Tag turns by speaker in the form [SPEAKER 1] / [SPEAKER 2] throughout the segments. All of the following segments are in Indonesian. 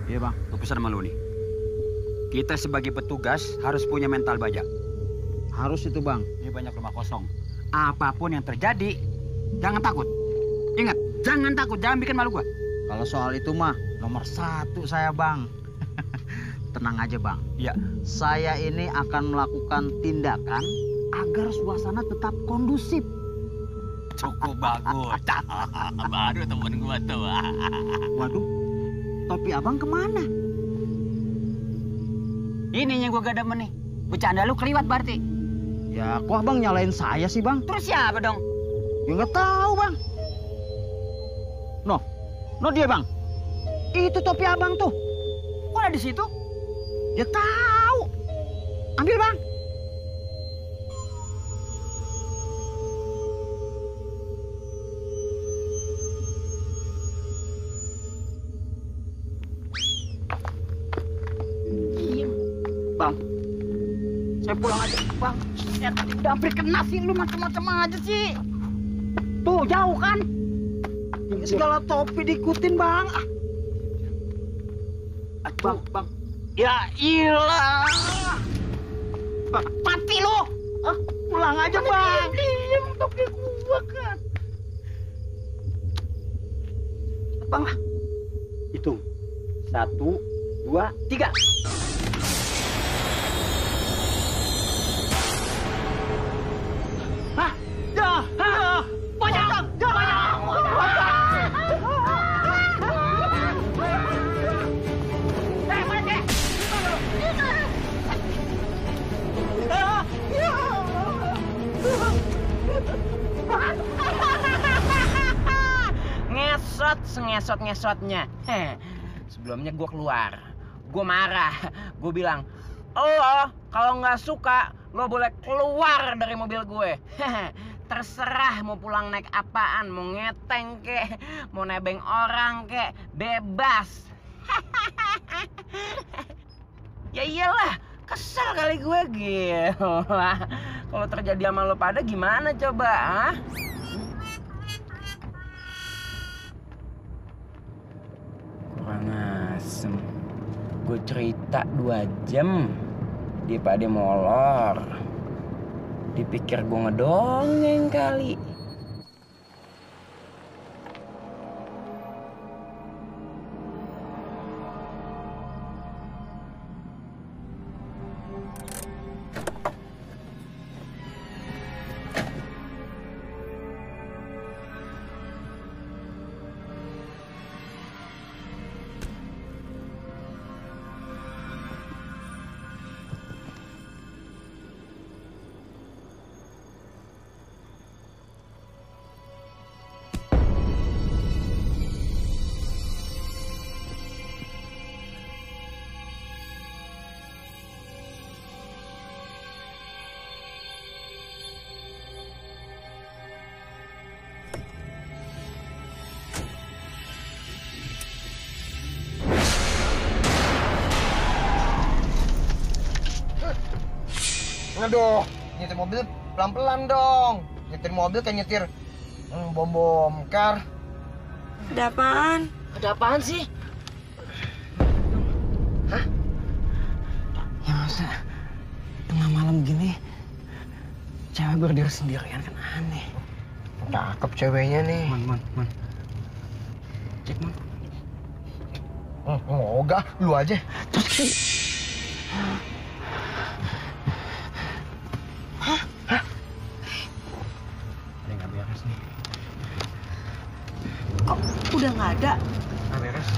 [SPEAKER 1] Iya bang.
[SPEAKER 2] Gue pesan sama lu nih. Kita sebagai petugas harus punya mental baja.
[SPEAKER 1] Harus itu bang.
[SPEAKER 2] Ini banyak rumah kosong. Apapun yang terjadi, jangan takut. Ingat, jangan takut, jangan bikin malu gua.
[SPEAKER 1] Kalau soal itu mah nomor 1 saya bang. Tenang aja bang.
[SPEAKER 2] Iya.
[SPEAKER 1] Saya ini akan melakukan tindakan agar suasana tetap kondusif.
[SPEAKER 2] Cukup bagus. Baru temen gua tuh.
[SPEAKER 1] Waduh, topi abang kemana?
[SPEAKER 2] Ini yang gua gak demen nih. Bercanda lu keliwat berarti.
[SPEAKER 1] Ya kok abang nyalain saya sih bang?
[SPEAKER 2] Terus siapa dong?
[SPEAKER 1] Ya nggak tahu bang. No dia bang. Itu topi abang tuh.
[SPEAKER 2] Kok ada di situ?
[SPEAKER 1] Ya tahu. Ambil bang.
[SPEAKER 2] Bang, saya pulang aja. Bang, ya tadi udah hampir kena sih. Lu macam-macam aja sih. Tuh, jauh kan?
[SPEAKER 1] Ini segala topi diikutin bang. Bang.
[SPEAKER 2] Ya ilah.
[SPEAKER 1] Bang,
[SPEAKER 2] Mati lu.
[SPEAKER 1] pulang aja bang.
[SPEAKER 2] Diam, topi gua kan. Bang, hitung. 1, 2, 3. Ngesot-ngesotnya. Sebelumnya gue keluar. Gue marah. Gue bilang, lo kalau nggak suka, lo boleh keluar dari mobil gue. Terserah mau pulang naik apaan. Mau ngeteng kek, mau nebeng orang kek, bebas. Ya iyalah, kesel kali gue gila. Kalau terjadi sama lo pada gimana coba, ah? Kurang asem. Gue cerita 2 jam, dia pada molor. Dipikir gue ngedongeng kali.
[SPEAKER 3] Aduh, nyetir mobil pelan-pelan dong. Nyetir mobil kayak nyetir bom kar.
[SPEAKER 4] Ada apaan?
[SPEAKER 3] Ada apaan sih? Hah?
[SPEAKER 1] Ya masa tengah malam gini cewek berdiri sendirian kan aneh.
[SPEAKER 3] Cakep ceweknya nih.
[SPEAKER 1] Man. Cek man.
[SPEAKER 3] Enggak, lu aja. Hah?
[SPEAKER 1] Ada nggak beres nih?
[SPEAKER 4] Kok udah nggak ada?
[SPEAKER 1] Nggak beres.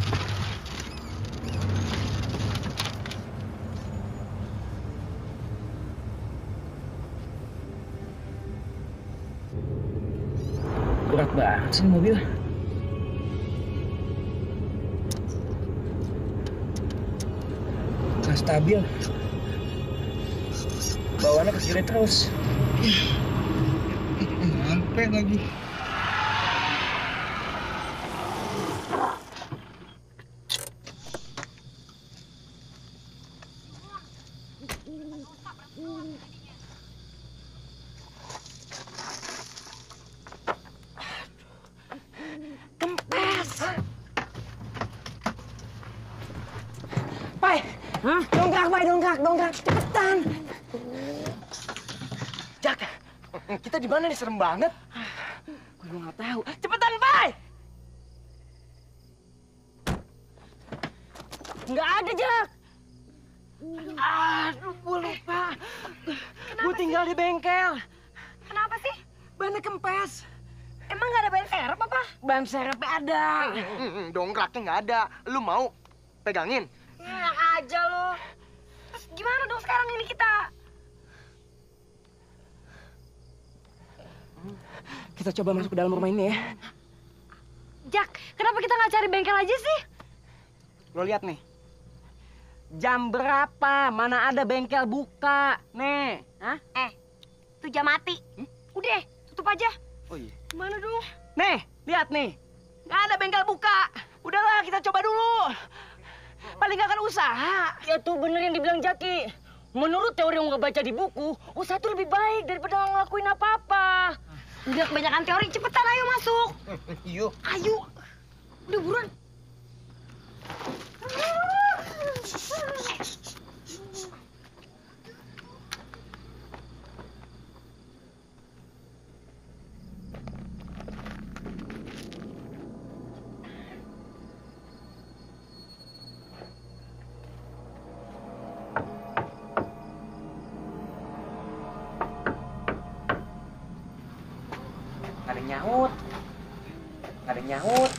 [SPEAKER 1] Berat banget sih mobil. Nggak stabil. Bawaannya ke kiri terus.
[SPEAKER 3] Sampai lagi.
[SPEAKER 2] Hah? Dongkrak, Bay, dongkrak. Cepetan.
[SPEAKER 3] Jak, kita di mana nih? Serem banget.
[SPEAKER 2] Gue nggak tahu. Cepetan, Bay. Nggak ada, Jak. Aduh, gue lupa. Gue tinggal di bengkel.
[SPEAKER 4] Kenapa sih?
[SPEAKER 2] Bannya kempes.
[SPEAKER 4] Emang nggak ada ban serep apa?
[SPEAKER 2] Ban serepnya ada.
[SPEAKER 3] Dongkraknya nggak ada. Lu mau pegangin?
[SPEAKER 4] Enak aja lo. Terus gimana dong sekarang ini kita?
[SPEAKER 2] Kita coba masuk ke dalam rumah ini ya.
[SPEAKER 4] Jak, kenapa kita nggak cari bengkel aja sih?
[SPEAKER 2] Lo lihat nih. Jam berapa? Mana ada bengkel buka? Nih, hah?
[SPEAKER 4] Itu jam mati. Udah, tutup aja.
[SPEAKER 3] Oh iya.
[SPEAKER 4] Gimana dong?
[SPEAKER 2] Nih, lihat nih. Nggak ada bengkel buka. Udahlah, kita coba dulu. Paling nggak akan usaha.
[SPEAKER 5] Ya tuh bener yang dibilang Jaki. Menurut teori yang nggak baca di buku, usaha itu lebih baik daripada nggak ngelakuin apa-apa.
[SPEAKER 4] Udah kebanyakan teori, cepetan ayo masuk.
[SPEAKER 3] Yuk.
[SPEAKER 4] Ayo. Udah buruan.
[SPEAKER 2] Nggak ada nyaut.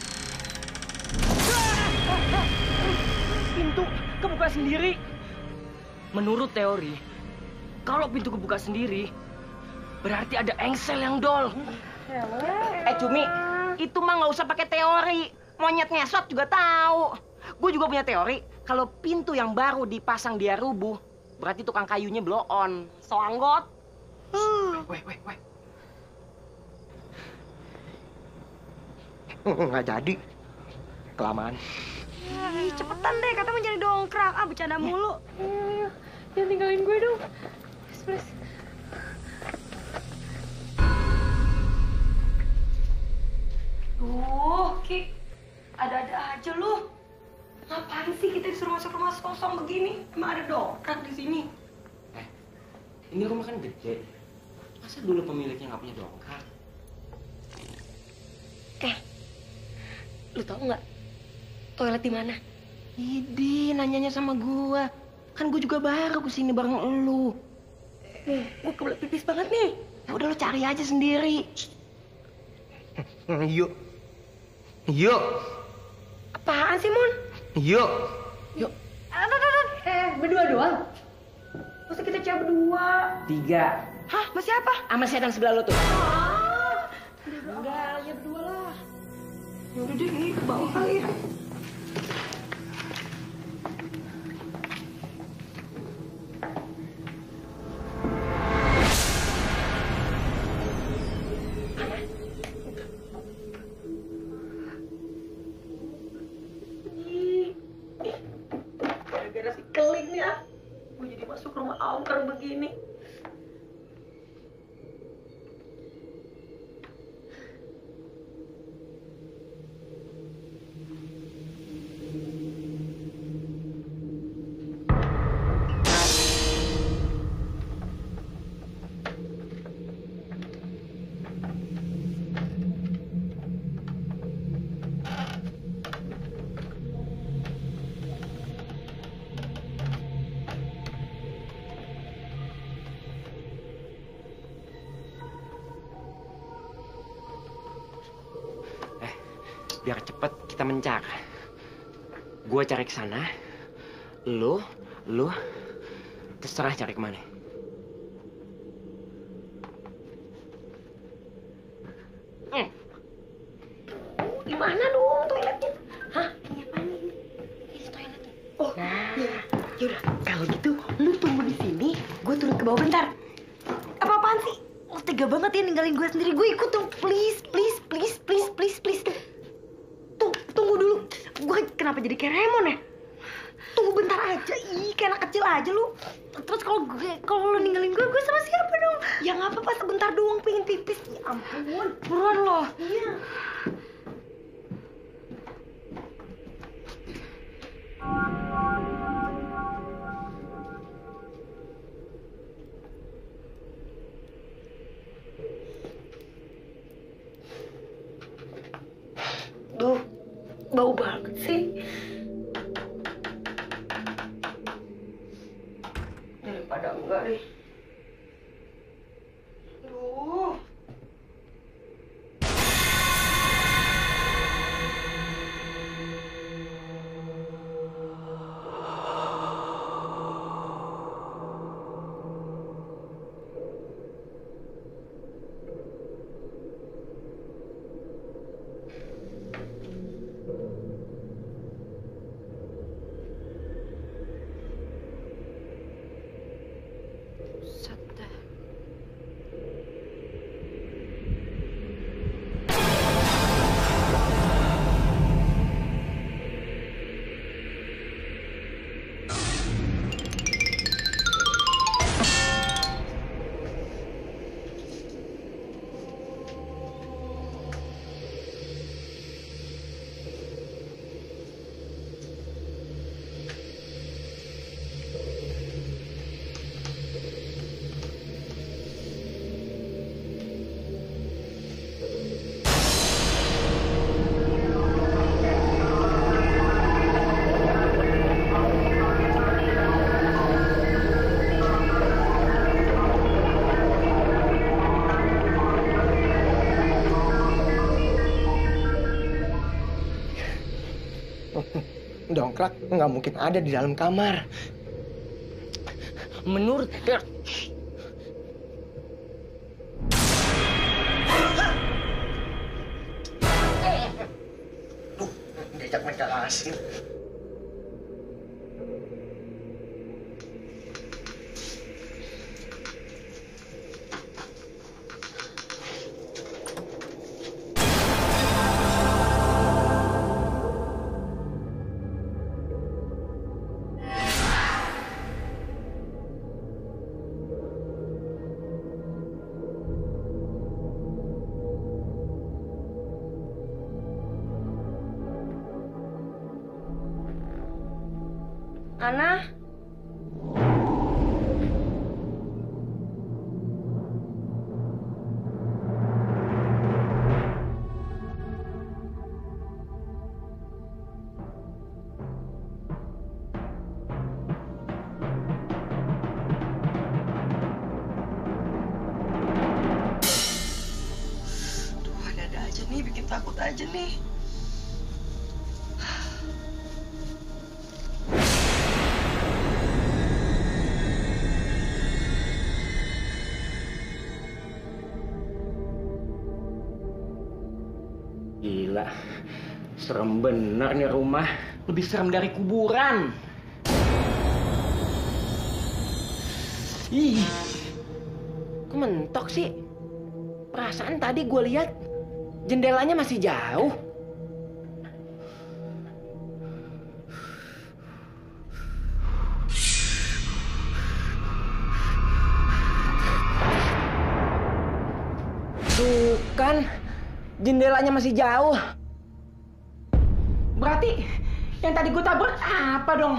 [SPEAKER 2] Pintu kebuka sendiri.
[SPEAKER 5] Menurut teori, kalau pintu kebuka sendiri, berarti ada engsel yang dol.
[SPEAKER 2] Cumi, itu mah nggak usah pakai teori. Monyet ngesot juga tahu. Gue juga punya teori. Kalau pintu yang baru dipasang dia rubuh, berarti tukang kayunya blow on. So anggot.
[SPEAKER 3] Weh. Nggak jadi. Kelamaan.
[SPEAKER 4] Ih, cepetan deh, kata mau jadi dongkrak. Ah, bercanda mulu.
[SPEAKER 5] Jangan tinggalin gue dong. Please.
[SPEAKER 4] Ki, ada-ada aja lu. Ngapain sih kita disuruh masuk rumah kosong begini? Emang ada dongkrak di sini?
[SPEAKER 2] Ini rumah kan gede. Masa dulu pemiliknya nggak punya dongkrak?
[SPEAKER 4] Lu tau nggak toilet di mana?
[SPEAKER 2] Idi, nanyanya sama gua. Kan gua juga baru kesini bareng elu.
[SPEAKER 4] Gua kebelet pipis banget nih.
[SPEAKER 2] Ya udah lu cari aja sendiri.
[SPEAKER 3] Yuk.
[SPEAKER 4] Apaan sih, Mun?
[SPEAKER 3] Yuk.
[SPEAKER 4] Berdua doang? Masa kita cewek berdua?
[SPEAKER 2] 3.
[SPEAKER 4] Hah, masih apa?
[SPEAKER 2] Sama setan sebelah lu tuh.
[SPEAKER 4] Enggak, ya berdua lah. Ya udah deh, ini ke bawah kali ya. Gara-gara si Keling nih ah. Gue jadi masuk rumah angker begini.
[SPEAKER 2] Biar cepet kita mencar. Gua cari ke sana. Lu terserah cari kemana.
[SPEAKER 4] Gimana dong toiletnya? Hah? Ini apaan ini? Ini toiletnya. Oh, iya. Yaudah, kalau gitu lu tunggu di sini, gue turun ke bawah bentar. Apa-apaan sih? Lu tega banget ya ninggalin gue sendiri. Gue ikut dong, please. Tunggu dulu. Gue kenapa jadi kayak Raymond ya? Tunggu bentar aja. Ih, kayak anak kecil aja lu. Terus kalau lu ninggalin gue sama siapa dong? Ya nggak apa-apa, sebentar doang pengen pipis. Ya ampun. Buruan loh. Iya. Bau banget sih. Daripada enggak deh. Aduh.
[SPEAKER 3] Dongkrak nggak mungkin ada di dalam kamar.
[SPEAKER 5] Menurut
[SPEAKER 3] Diajak mereka asing.
[SPEAKER 4] Ana? Tuh, ada aja nih, bikin takut aja nih.
[SPEAKER 5] Gila, serem bener nih rumah. Lebih serem dari kuburan. Ih,
[SPEAKER 2] Kok mentok sih? Perasaan tadi gue lihat jendelanya masih jauh. Tuh kan, jendelanya masih jauh. Berarti yang tadi gue tabrak apa dong?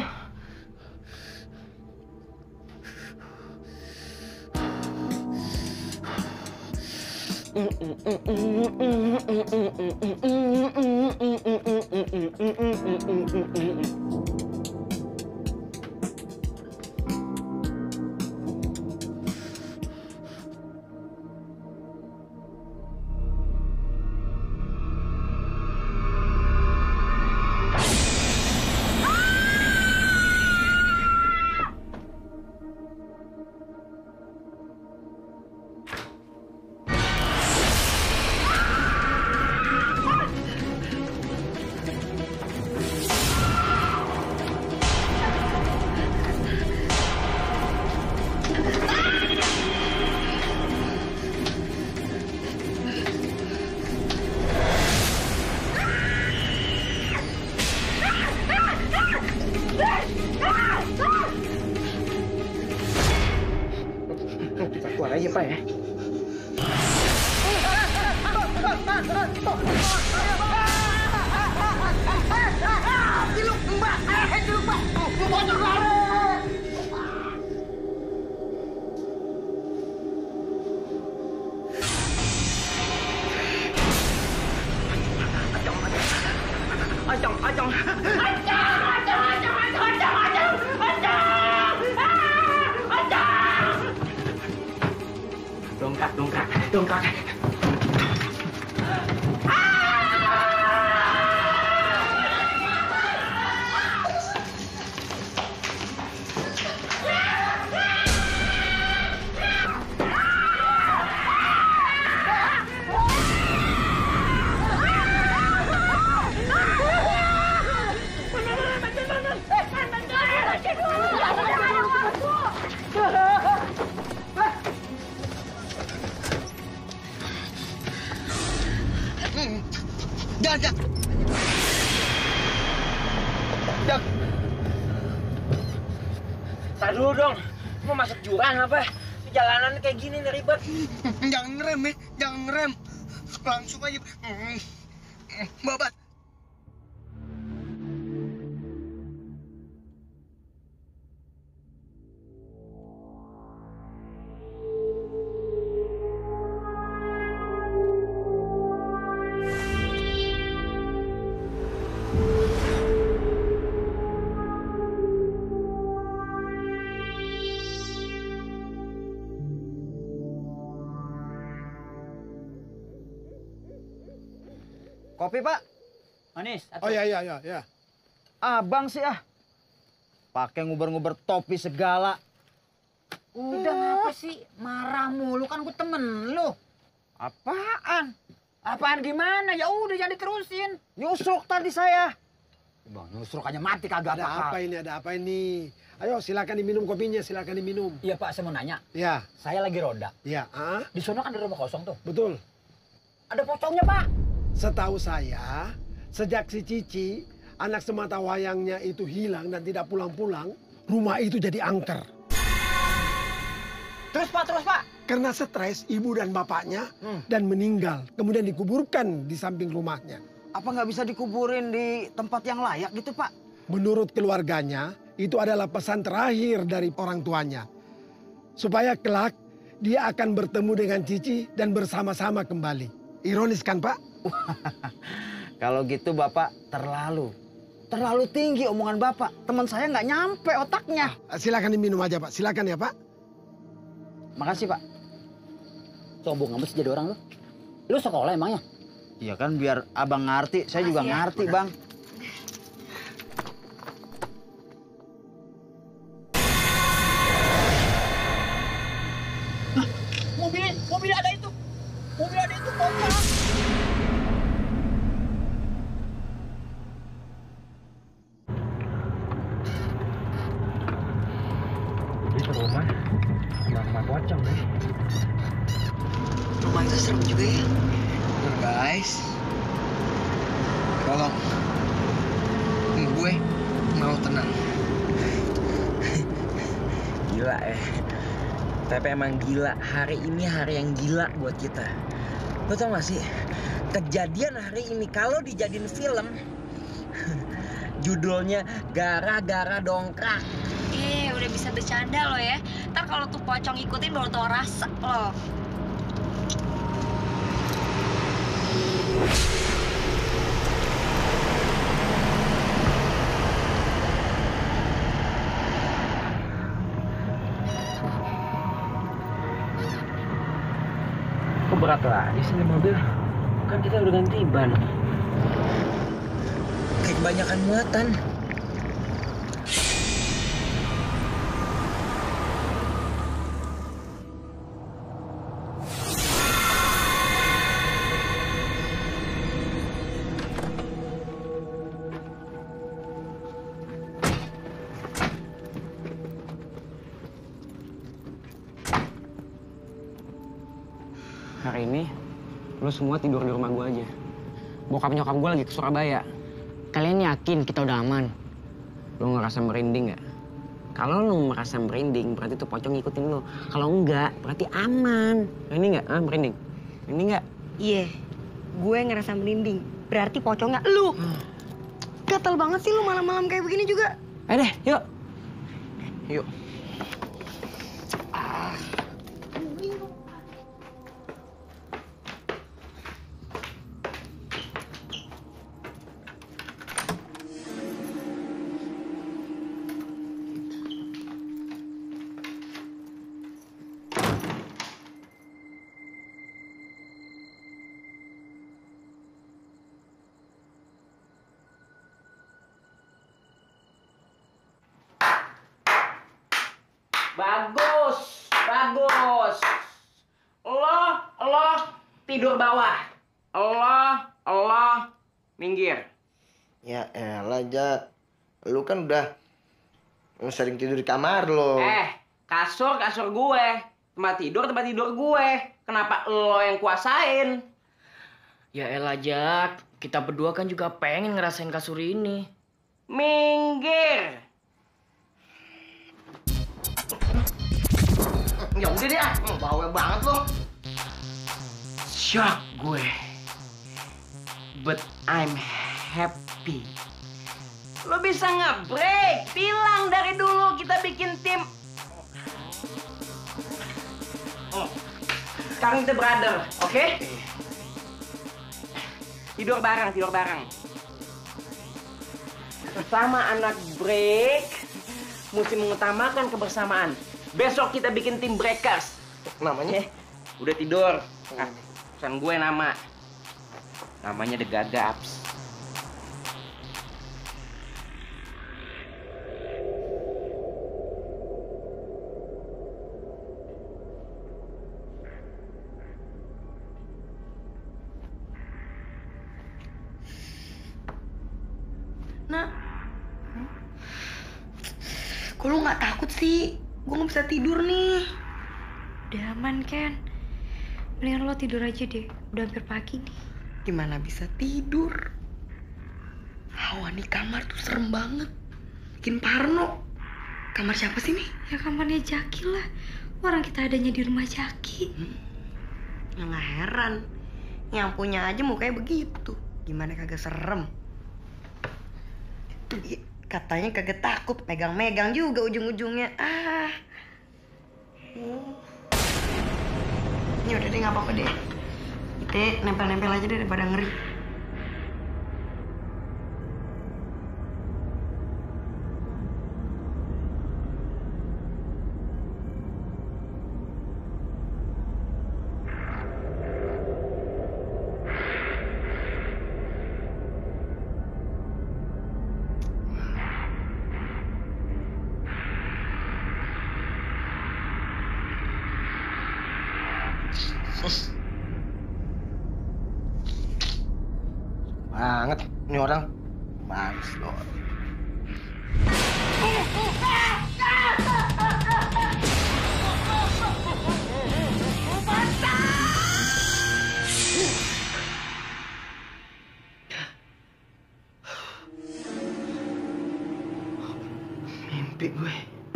[SPEAKER 3] Kita keluar aja, Pak ya.
[SPEAKER 2] Ajang, dong. Dongkrak.
[SPEAKER 3] Jak.
[SPEAKER 2] Tar dulu dong. Mau masuk jurang apa? Jalanan kayak gini nih ribet.
[SPEAKER 3] Jangan ngerem ya, jangan ngerem. Langsung aja. Babat.
[SPEAKER 1] Kopi, Pak. Manis.
[SPEAKER 6] Oh ya.
[SPEAKER 1] Abang sih pakai nguber-nguber topi segala. Udah ngapa sih? Marah mulu, kan gue temen lu. Apaan? Apaan gimana? Ya udah jangan diterusin. Nyusruk tadi saya. Bang, nyusruk aja mati kagak
[SPEAKER 6] Ada apa ini? Ayo silakan diminum kopinya, silakan diminum.
[SPEAKER 1] Iya, Pak, saya mau nanya.
[SPEAKER 6] Ya.
[SPEAKER 1] Saya lagi roda.
[SPEAKER 6] Ya,
[SPEAKER 1] Di sono kan ada rumah kosong tuh.
[SPEAKER 6] betul.
[SPEAKER 1] Ada pocongnya, Pak.
[SPEAKER 6] Setahu saya, sejak si Cici, anak semata wayangnya itu hilang dan tidak pulang-pulang, rumah itu jadi angker.
[SPEAKER 1] Terus, Pak.
[SPEAKER 6] Karena stres ibu dan bapaknya dan meninggal, kemudian dikuburkan di samping rumahnya.
[SPEAKER 1] Apa nggak bisa dikuburin di tempat yang layak gitu, Pak?
[SPEAKER 6] Menurut keluarganya, itu adalah pesan terakhir dari orang tuanya. Supaya kelak dia akan bertemu dengan Cici dan bersama-sama kembali. Ironis kan, Pak?
[SPEAKER 1] Kalau gitu Bapak terlalu tinggi omongan Bapak. Teman saya nggak nyampe otaknya.
[SPEAKER 6] Silakan diminum aja, Pak. Silakan ya, Pak.
[SPEAKER 1] Makasih, Pak.
[SPEAKER 7] Sombong amat sih jadi orang lu. Lu sekolah emangnya?
[SPEAKER 1] Iya kan biar abang ngerti, saya juga ngerti, Bang.
[SPEAKER 7] Mobil ada itu. Mobil ada itu kok.
[SPEAKER 2] Itu rumah sama pocong nih.
[SPEAKER 4] Rumah itu serem juga ya.
[SPEAKER 3] Guys, tolong. Gue mau tenang.
[SPEAKER 2] Gila ya. Tapi emang gila, hari ini hari yang gila buat kita. Lo tau gak sih, kejadian hari ini kalau dijadiin film, judulnya Gara-gara Dongkrak.
[SPEAKER 4] Udah bisa bercanda lo ya. Ntar kalau tuh pocong ikutin baru tau rasa lo.
[SPEAKER 2] Kok berat lagi sih mobil? Kan kita udah ganti ban. Kayak kebanyakan muatan. Hari ini, lo semua tidur di rumah gue aja. Bokap nyokap gue lagi ke Surabaya. Kalian yakin kita udah aman? Lo ngerasa merinding nggak? Kalau lo merasa merinding, berarti tuh pocong ngikutin lo. Kalau enggak, berarti aman. Merinding nggak? Merinding? Merinding nggak?
[SPEAKER 4] Iya, gue ngerasa merinding. Berarti pocongnya lu. Gatel banget sih lu malam-malam kayak begini juga.
[SPEAKER 2] Ayo deh, yuk. Yuk. Bagus, bagus. Lo tidur bawah. Lo minggir.
[SPEAKER 3] Ya elah, Jak. Lu kan udah sering tidur di kamar lo.
[SPEAKER 2] Kasur gue. Tempat tidur gue. Kenapa lo yang kuasain?
[SPEAKER 5] Ya elah, Jak. Kita berdua kan juga pengen ngerasain kasur ini.
[SPEAKER 2] Minggir.
[SPEAKER 3] Ya udah deh, bawel banget lo.
[SPEAKER 2] Shock gue. But I'm happy. Lo bisa nge-break. Bilang dari dulu kita bikin tim. Sekarang kita brother, oke? Tidur bareng. Sesama anak break, mesti mengutamakan kebersamaan. Besok kita bikin tim breakers.
[SPEAKER 3] Namanya?
[SPEAKER 2] Udah tidur. Pesan gue nama. Namanya The Gagaps.
[SPEAKER 4] Nak, kok lu nggak takut sih? Gue nggak bisa tidur nih.
[SPEAKER 8] Udah aman, Ken. Mendingan lo tidur aja deh. Udah hampir pagi nih.
[SPEAKER 4] Gimana bisa tidur? Hawa di kamar tuh serem banget. Bikin parno. Kamar siapa sih nih?
[SPEAKER 8] Ya kamarnya Jaki lah. Orang kita adanya di rumah Jaki.
[SPEAKER 4] Ya nggak heran. Yang punya aja mukanya begitu. Gimana kagak serem? Katanya kagak takut. Megang-megang juga ujung-ujungnya. Ini udah deh, nggak apa-apa deh. Kita nempel-nempel aja deh daripada ngeri.
[SPEAKER 3] Banget ini orang. Males lo.
[SPEAKER 2] Mimpi gue.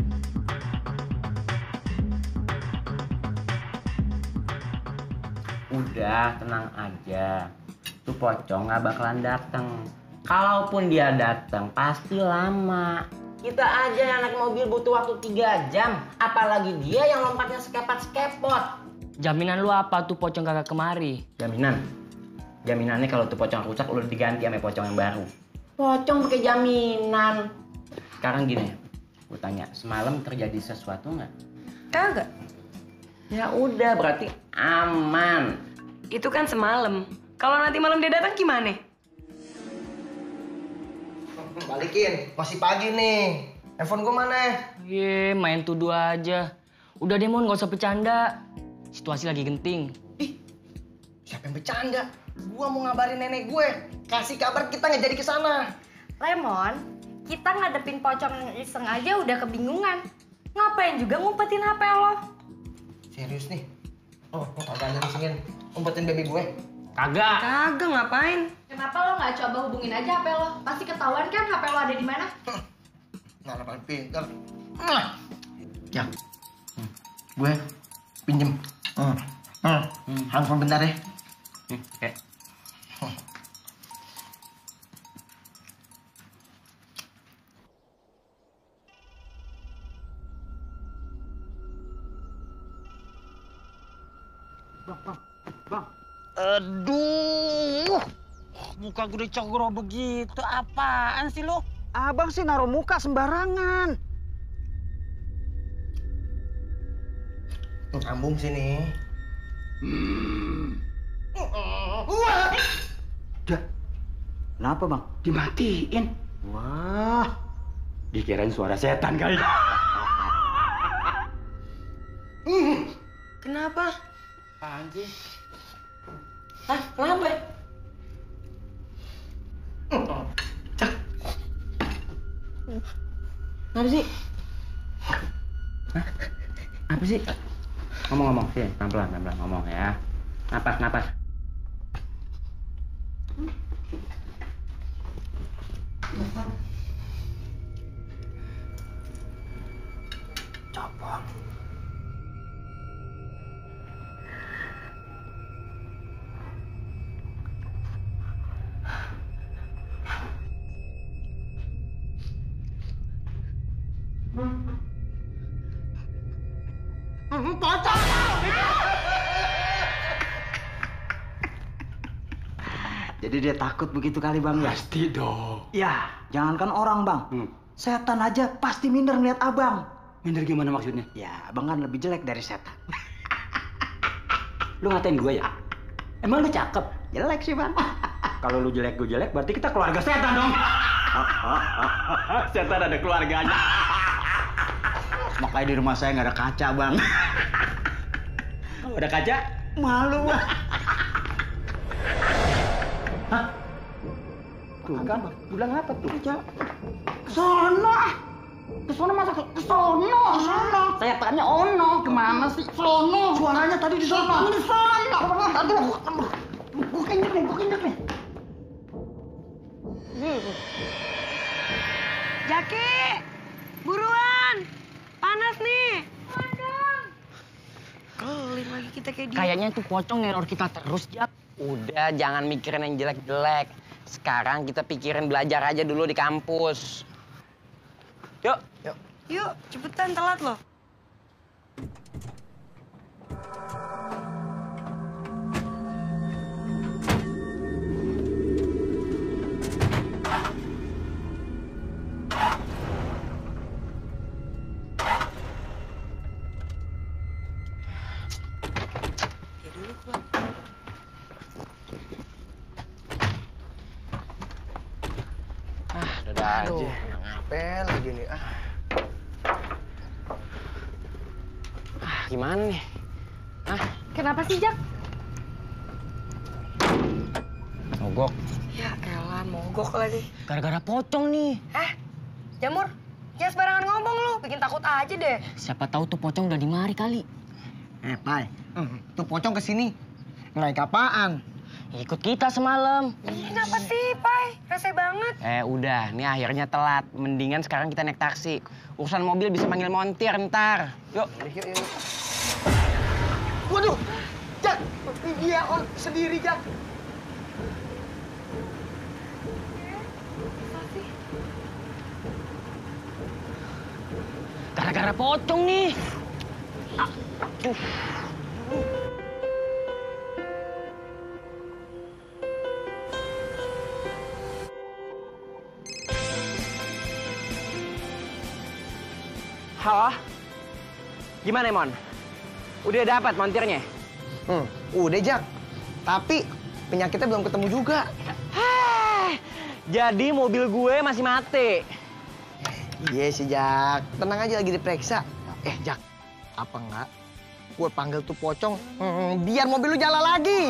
[SPEAKER 2] Udah, tenang aja. Tuh pocong gak bakalan dateng. Kalaupun dia datang, pasti lama. Kita aja yang naik mobil butuh waktu 3 jam. Apalagi dia yang lompatnya sekepot-sekepot.
[SPEAKER 5] Jaminan lu apa tuh pocong kagak kemari?
[SPEAKER 2] Jaminannya kalau tuh pocong rusak, udah diganti sama pocong yang baru. Pocong pakai jaminan. Sekarang gini, gue tanya, semalam terjadi sesuatu nggak?
[SPEAKER 4] Kagak.
[SPEAKER 2] Ya udah, berarti aman.
[SPEAKER 4] Itu kan semalam. Kalau nanti malam dia datang gimana?
[SPEAKER 3] Balikin, masih pagi nih. Handphone gue mana?
[SPEAKER 5] Ye, main tuduh aja. Udah deh, Mon, gak usah bercanda. Situasi lagi genting.
[SPEAKER 3] Ih, siapa yang bercanda? Gua mau ngabarin nenek gue. Kasih kabar kita nggak jadi ke sana.
[SPEAKER 8] Lemon, kita ngadepin pocong yang iseng aja udah kebingungan. Ngapain juga ngumpetin HP lo?
[SPEAKER 3] Serius nih? Oh, kagak ada disingin. Umpetin baby gue.
[SPEAKER 5] Kagak.
[SPEAKER 4] Kagak, ngapain?
[SPEAKER 8] Kenapa lo nggak coba hubungin aja HP lo? Pasti ketahuan kan HP lo ada di mana?
[SPEAKER 3] Nah, paling pintar. Ya, gue pinjem. Handphone bentar ya.
[SPEAKER 2] Oke.
[SPEAKER 1] Bang.
[SPEAKER 7] Aduh, muka gue dicogro begitu. Apaan sih lo?
[SPEAKER 1] Abang sih naruh muka sembarangan.
[SPEAKER 3] Nyambung sini.
[SPEAKER 7] Dah, kenapa bang?
[SPEAKER 1] Dimatiin.
[SPEAKER 7] Wah, dikirain suara setan kali.
[SPEAKER 4] Kenapa?
[SPEAKER 2] Apaan sih?
[SPEAKER 4] Hah? Kenapa?
[SPEAKER 2] Apa sih? Apa sih? Ngomong-ngomong, sih, pelan-pelan ngomong ya. Napas. Copong.
[SPEAKER 1] Jadi dia takut begitu kali bang ya?
[SPEAKER 6] Pasti dong.
[SPEAKER 1] Ya, jangankan orang bang. Setan aja pasti minder ngeliat abang.
[SPEAKER 7] Minder gimana maksudnya?
[SPEAKER 1] Ya, abang kan lebih jelek dari setan.
[SPEAKER 7] Lu ngatain gue ya? Emang lu cakep?
[SPEAKER 1] Jelek sih bang.
[SPEAKER 7] Kalau lu jelek, gue jelek, berarti kita keluarga setan dong. Setan ada keluarganya.
[SPEAKER 1] Makanya di rumah saya nggak ada kaca bang.
[SPEAKER 7] Kalau ada kaca,
[SPEAKER 1] Malu bang.
[SPEAKER 7] tuh kan, bilang apa tuh?
[SPEAKER 1] Sono. Kesono masa kesono. Sono.
[SPEAKER 7] Saya tanya ono, kemana sih?
[SPEAKER 1] Sono. Suaranya tadi di sono. Di sono. Aduh. Gue kenyek nih.
[SPEAKER 4] Jaki! Buruan! Panas nih! Kelim lagi kita kayak dia.
[SPEAKER 2] Kayaknya tuh pocong neror kita terus, Jak. Udah, jangan mikirin yang jelek-jelek. Sekarang kita pikirin belajar aja dulu di kampus. Yuk.
[SPEAKER 4] Yuk, cepetan telat loh.
[SPEAKER 2] Dadah aja.
[SPEAKER 3] Ngapain lagi nih?
[SPEAKER 2] Gimana nih?
[SPEAKER 8] Kenapa sih, Jak?
[SPEAKER 2] Mogok.
[SPEAKER 4] Ya elah, mogok lagi.
[SPEAKER 2] Gara-gara pocong nih.
[SPEAKER 4] Jamur, jangan sembarangan ngomong lu. Bikin takut aja deh.
[SPEAKER 2] Siapa tahu tuh pocong udah dimari kali.
[SPEAKER 3] Pai. Tuh pocong kesini. Naik apaan?
[SPEAKER 2] Ikut kita semalam.
[SPEAKER 4] Kenapa sih, Pai? Rese banget.
[SPEAKER 2] Udah, nih akhirnya telat. Mendingan sekarang kita naik taksi. Urusan mobil bisa panggil montir ntar. Yuk.
[SPEAKER 3] Yuk. Waduh, Jak, dia on sendiri, Jak.
[SPEAKER 2] Gara-gara pocong nih. Halo? Gimana, Mon? Udah dapat montirnya?
[SPEAKER 3] Udah, Jak. Tapi penyakitnya belum ketemu juga.
[SPEAKER 2] Jadi mobil gue masih mati.
[SPEAKER 3] Iya sih, Jak. Tenang aja, lagi diperiksa. Jak, apa enggak? Gue panggil tuh pocong, biar mobil lu jalan lagi.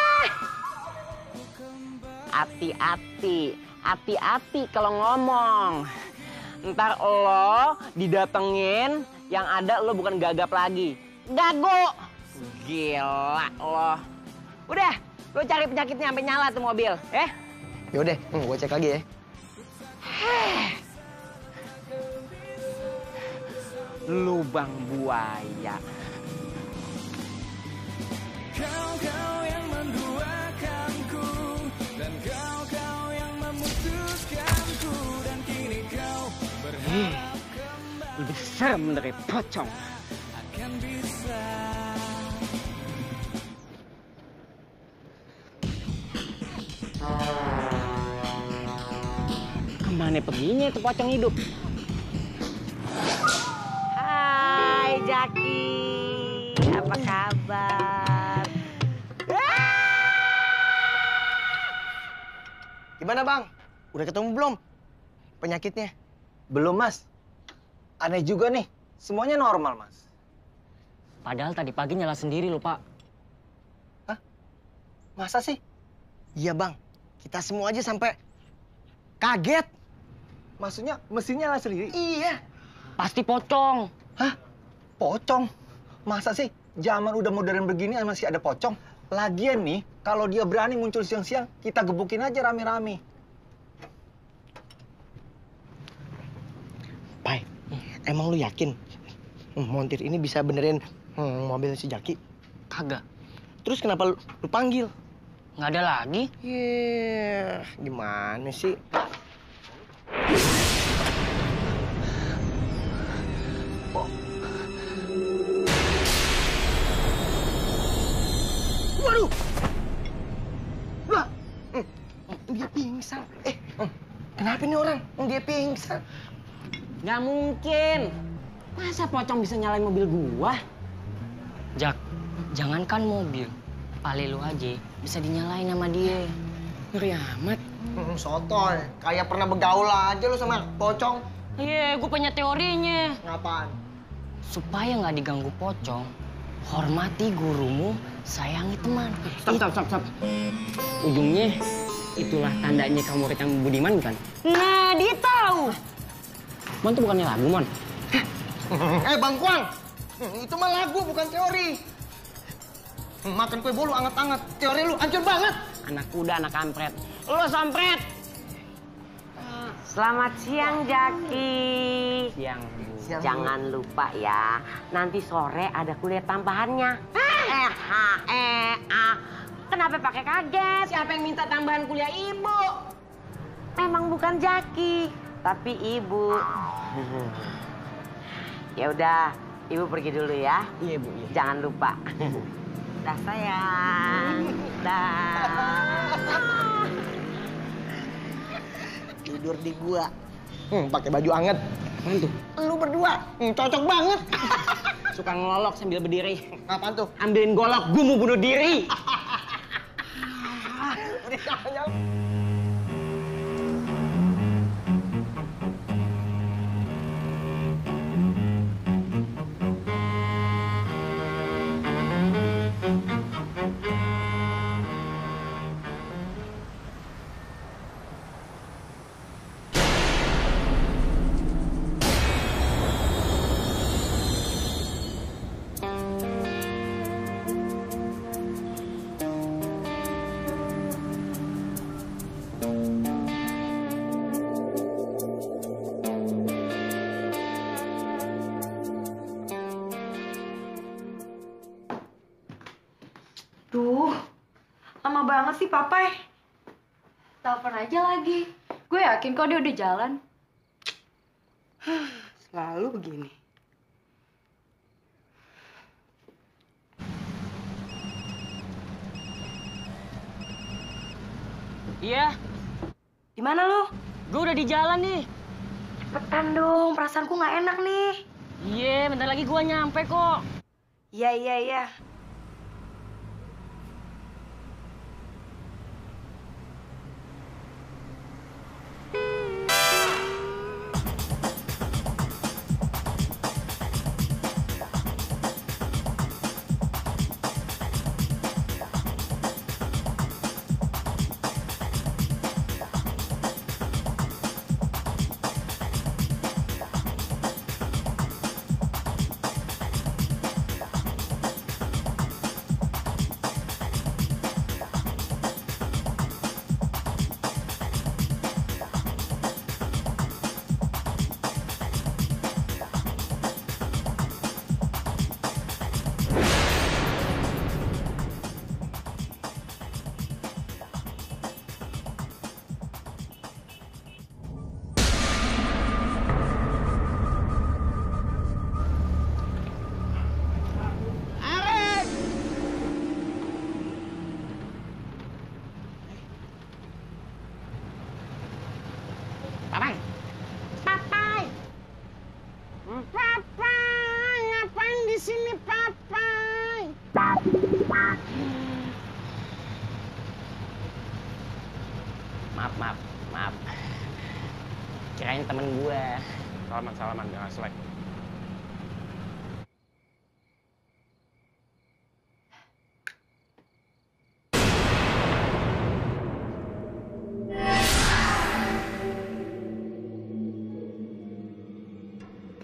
[SPEAKER 2] Hati-hati kalau ngomong. Ntar lo didatengin, yang ada lo bukan gagap lagi. Gago! Gila lo. Udah, lo cari penyakitnya sampai nyala tuh mobil, ya?
[SPEAKER 3] Yaudah, gue cek lagi ya.
[SPEAKER 2] Lubang buaya.
[SPEAKER 9] Kau yang menduakanku dan kau yang memutuskanku dan kini kau berharap
[SPEAKER 2] Lebih serem dari pocong.
[SPEAKER 9] akan bisa.
[SPEAKER 2] Kemana perginya itu pocong hidup?
[SPEAKER 4] Hai, Jaki. Apa kabar?
[SPEAKER 3] Gimana, Bang? Udah ketemu belum penyakitnya?
[SPEAKER 1] Belum mas. Aneh juga nih. Semuanya normal mas.
[SPEAKER 5] Padahal tadi pagi nyala sendiri loh, Pak.
[SPEAKER 3] Masa sih? Iya bang, kita semua aja sampai kaget.
[SPEAKER 10] Maksudnya mesinnya nyala sendiri?
[SPEAKER 3] Iya.
[SPEAKER 5] Pasti pocong.
[SPEAKER 10] Hah? Pocong? Masa sih zaman udah modern begini masih ada pocong? Lagian nih, kalau dia berani muncul siang-siang, kita gebukin aja rame-rame.
[SPEAKER 3] Pai, emang lu yakin montir ini bisa benerin mobil si Jaki?
[SPEAKER 5] Kagak.
[SPEAKER 3] Terus kenapa lu panggil?
[SPEAKER 5] Nggak ada lagi.
[SPEAKER 3] Gimana sih? Waduh! Lah, dia pingsan. Kenapa nih orang? Dia pingsan.
[SPEAKER 5] Nggak mungkin. Masa pocong bisa nyalain mobil gua? Jak, jangankan mobil. Pale lu aja bisa dinyalain sama dia. Ngeri amat.
[SPEAKER 3] Sotoy, kayak pernah bergaul aja lu sama pocong.
[SPEAKER 5] Iya, gue punya teorinya.
[SPEAKER 3] Ngapaan?
[SPEAKER 5] Supaya nggak diganggu pocong, hormati gurumu, sayangi teman. Stop. Ujungnya, itulah tandanya kamu murid yang budiman, bukan? Nah, dia tahu. Mon tuh bukannya lagu, Mon.
[SPEAKER 3] Bang Kuang, itu mah lagu bukan teori. Makan kue bolu anget-anget, teori lu hancur banget.
[SPEAKER 5] Anak kuda, anak kampret. Lu sampret.
[SPEAKER 11] Selamat siang, Jaki.
[SPEAKER 5] Siang, Bu.
[SPEAKER 11] Jangan lupa ya, nanti sore ada kuliah tambahannya. Kenapa pakai kaget?
[SPEAKER 2] Siapa yang minta tambahan kuliah Ibu?
[SPEAKER 11] Memang bukan Jaki, tapi Ibu. Ya udah, Ibu pergi dulu ya.
[SPEAKER 5] Iya, Bu. Iya.
[SPEAKER 11] Jangan lupa. Dah sayang. Dah.
[SPEAKER 3] Tidur di gua. Pakai baju anget.
[SPEAKER 5] Apaan tuh?
[SPEAKER 3] Lu berdua, cocok banget.
[SPEAKER 5] Suka ngelolok sambil berdiri.
[SPEAKER 3] Apaan tuh?
[SPEAKER 5] Ambilin golok, gue mau bunuh diri.
[SPEAKER 8] Duh, lama banget sih Papai. Telepon aja lagi. Gue yakin kok dia udah jalan.
[SPEAKER 3] Selalu begini.
[SPEAKER 5] Iya,
[SPEAKER 8] Di mana lu?
[SPEAKER 5] gue udah di jalan nih.
[SPEAKER 8] Cepetan dong, perasaanku nggak enak nih.
[SPEAKER 5] Iya, bentar lagi gue nyampe kok.
[SPEAKER 8] Iya.
[SPEAKER 2] Papai. Papai. Papai, ngapain di sini, Papai?
[SPEAKER 5] Maaf. Kirain temen gue.
[SPEAKER 2] Salaman, jangan selek.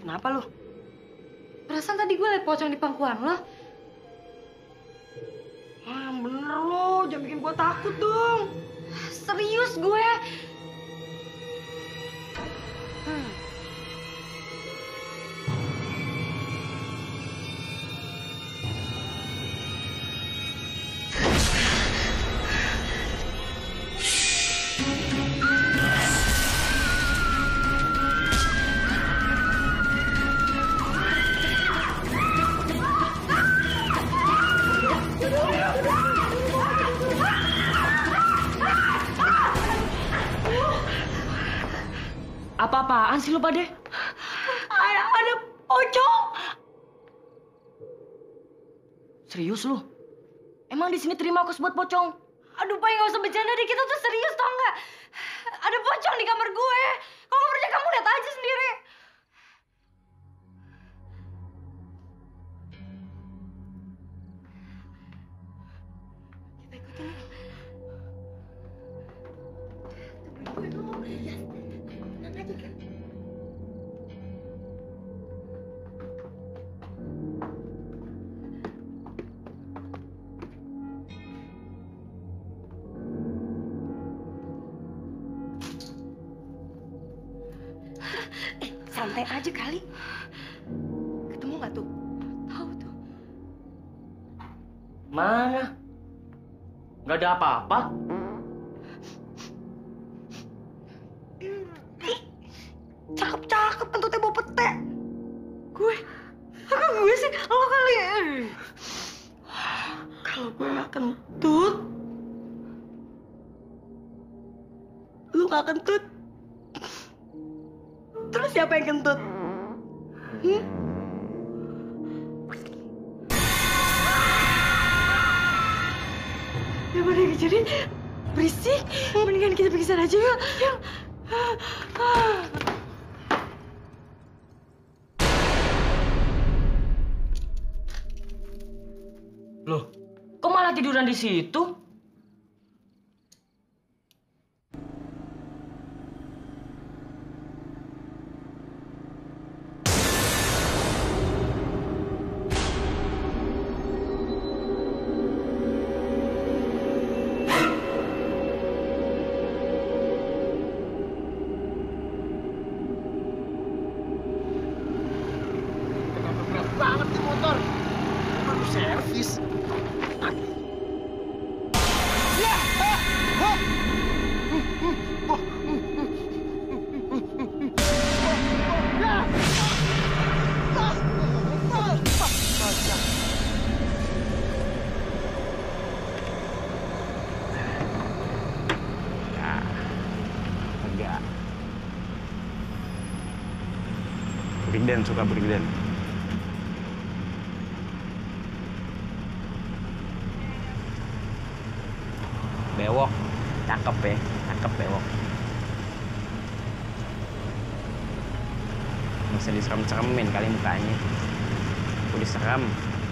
[SPEAKER 8] Kenapa lu? Perasaan tadi gue liat pocong di pangkuan lo. Bener lo, jangan bikin gue takut dong. Serius gue.
[SPEAKER 5] Apa-apaan sih lu pada?
[SPEAKER 8] Ada pocong.
[SPEAKER 5] Serius lu? Emang di sini terima kos buat pocong?
[SPEAKER 8] Aduh, Pak, nggak usah bercanda deh. Kita tuh serius, tau nggak? Ada pocong di kamar gue. Kalau nggak percaya, kamu lihat aja sendiri. Kita ikutin yuk. Tungguin gue dulu. Ya, tenang aja kan. Santai aja kali. Ketemu nggak tuh? Tahu tuh.
[SPEAKER 5] Mana? Nggak ada apa-apa.
[SPEAKER 8] Cakep-cakep, kentutnya bawa pete. Gue sih, lo kali. Kalau gue nggak kentut, lu nggak kentut. Terus siapa yang kentut? Ya udah, jadi berisik. Mendingan kita pergi sana aja yuk.
[SPEAKER 5] Loh, kok malah tiduran di situ?
[SPEAKER 3] Banget nih motor. Baru servis.
[SPEAKER 2] Enggak. Brigden suka Brigden. Bewok, cakep ya, cakep bewok. Nggak usah diserem-seremin kali mukanya. Udah serem.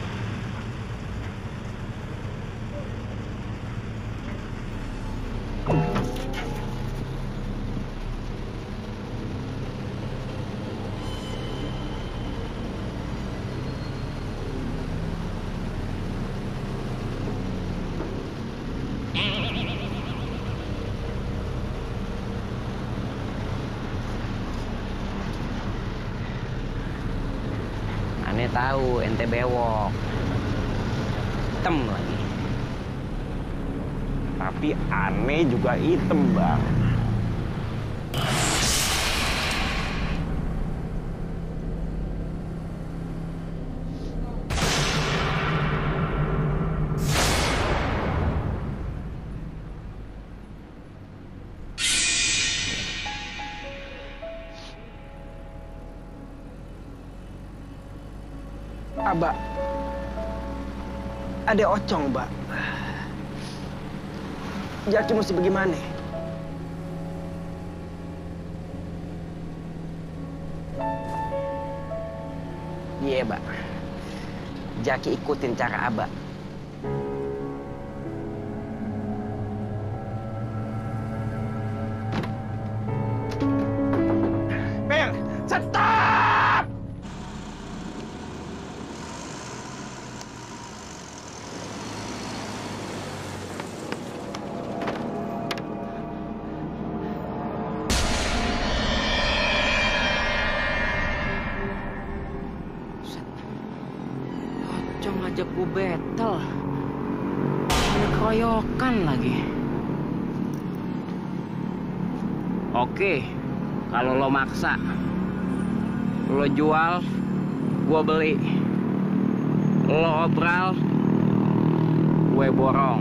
[SPEAKER 2] Aneh tahu ente bewok, hitam lagi. Tapi aneh juga hitam, Bang.
[SPEAKER 3] Abah, ada ocong, Mbak. Jaki mesti bagaimana? Iya, Mbak. Jaki ikutin cara Abah.
[SPEAKER 10] Bel, stop!
[SPEAKER 5] Gue betel. Ada keroyokan lagi. Oke, kalau lo maksa, lo jual, gue beli. Lo obral, gue borong.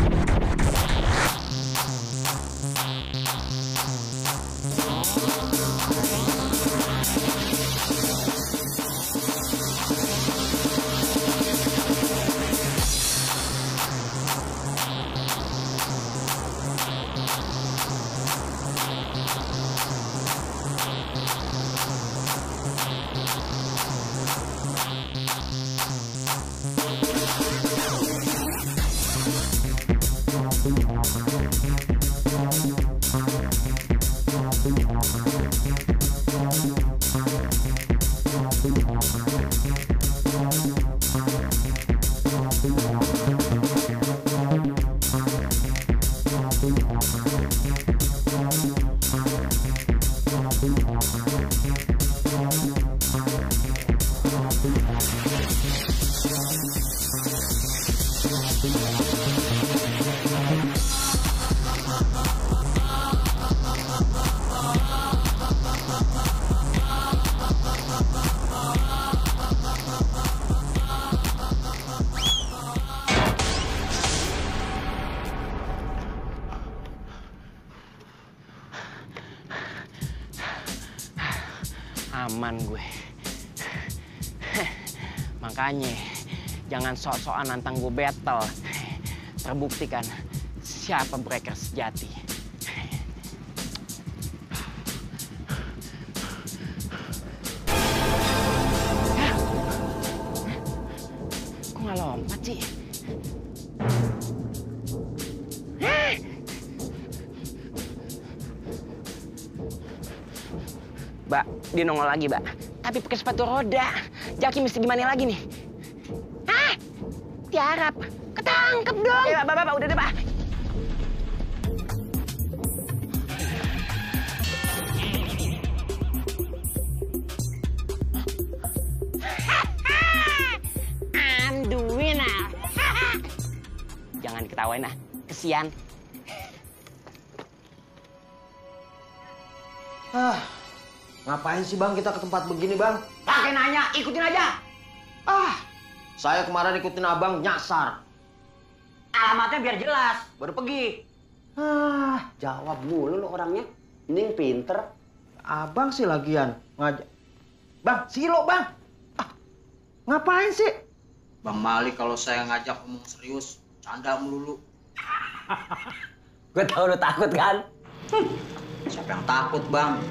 [SPEAKER 5] Aman gue. Makanya jangan sok-sokan nantang gue battle. Terbukti kan siapa breaker sejati. Kok nggak lompat sih? Mbak, dia nongol lagi, Mbak. Tapi pakai sepatu roda. Jaki mesti gimana lagi nih? Hah? Tiarap. Ketangkep dong. Ya, Mbak, udah deh, Mbak. I'm the winner. Jangan ketawain, ah. Kesian.
[SPEAKER 1] Ngapain sih bang kita ke tempat begini bang?
[SPEAKER 2] Pakai nanya, ikutin aja.
[SPEAKER 1] Saya kemarin ikutin abang nyasar.
[SPEAKER 2] Alamatnya biar jelas, baru pergi.
[SPEAKER 7] Jawab mulu lo orangnya. Ini pinter.
[SPEAKER 1] Abang sih lagian ngajak. Bang, Silo bang. Ngapain sih?
[SPEAKER 12] Bang Malik kalau saya ngajak ngomong serius, canda melulu.
[SPEAKER 7] Gue tau lo takut kan?
[SPEAKER 12] Siapa yang takut bang?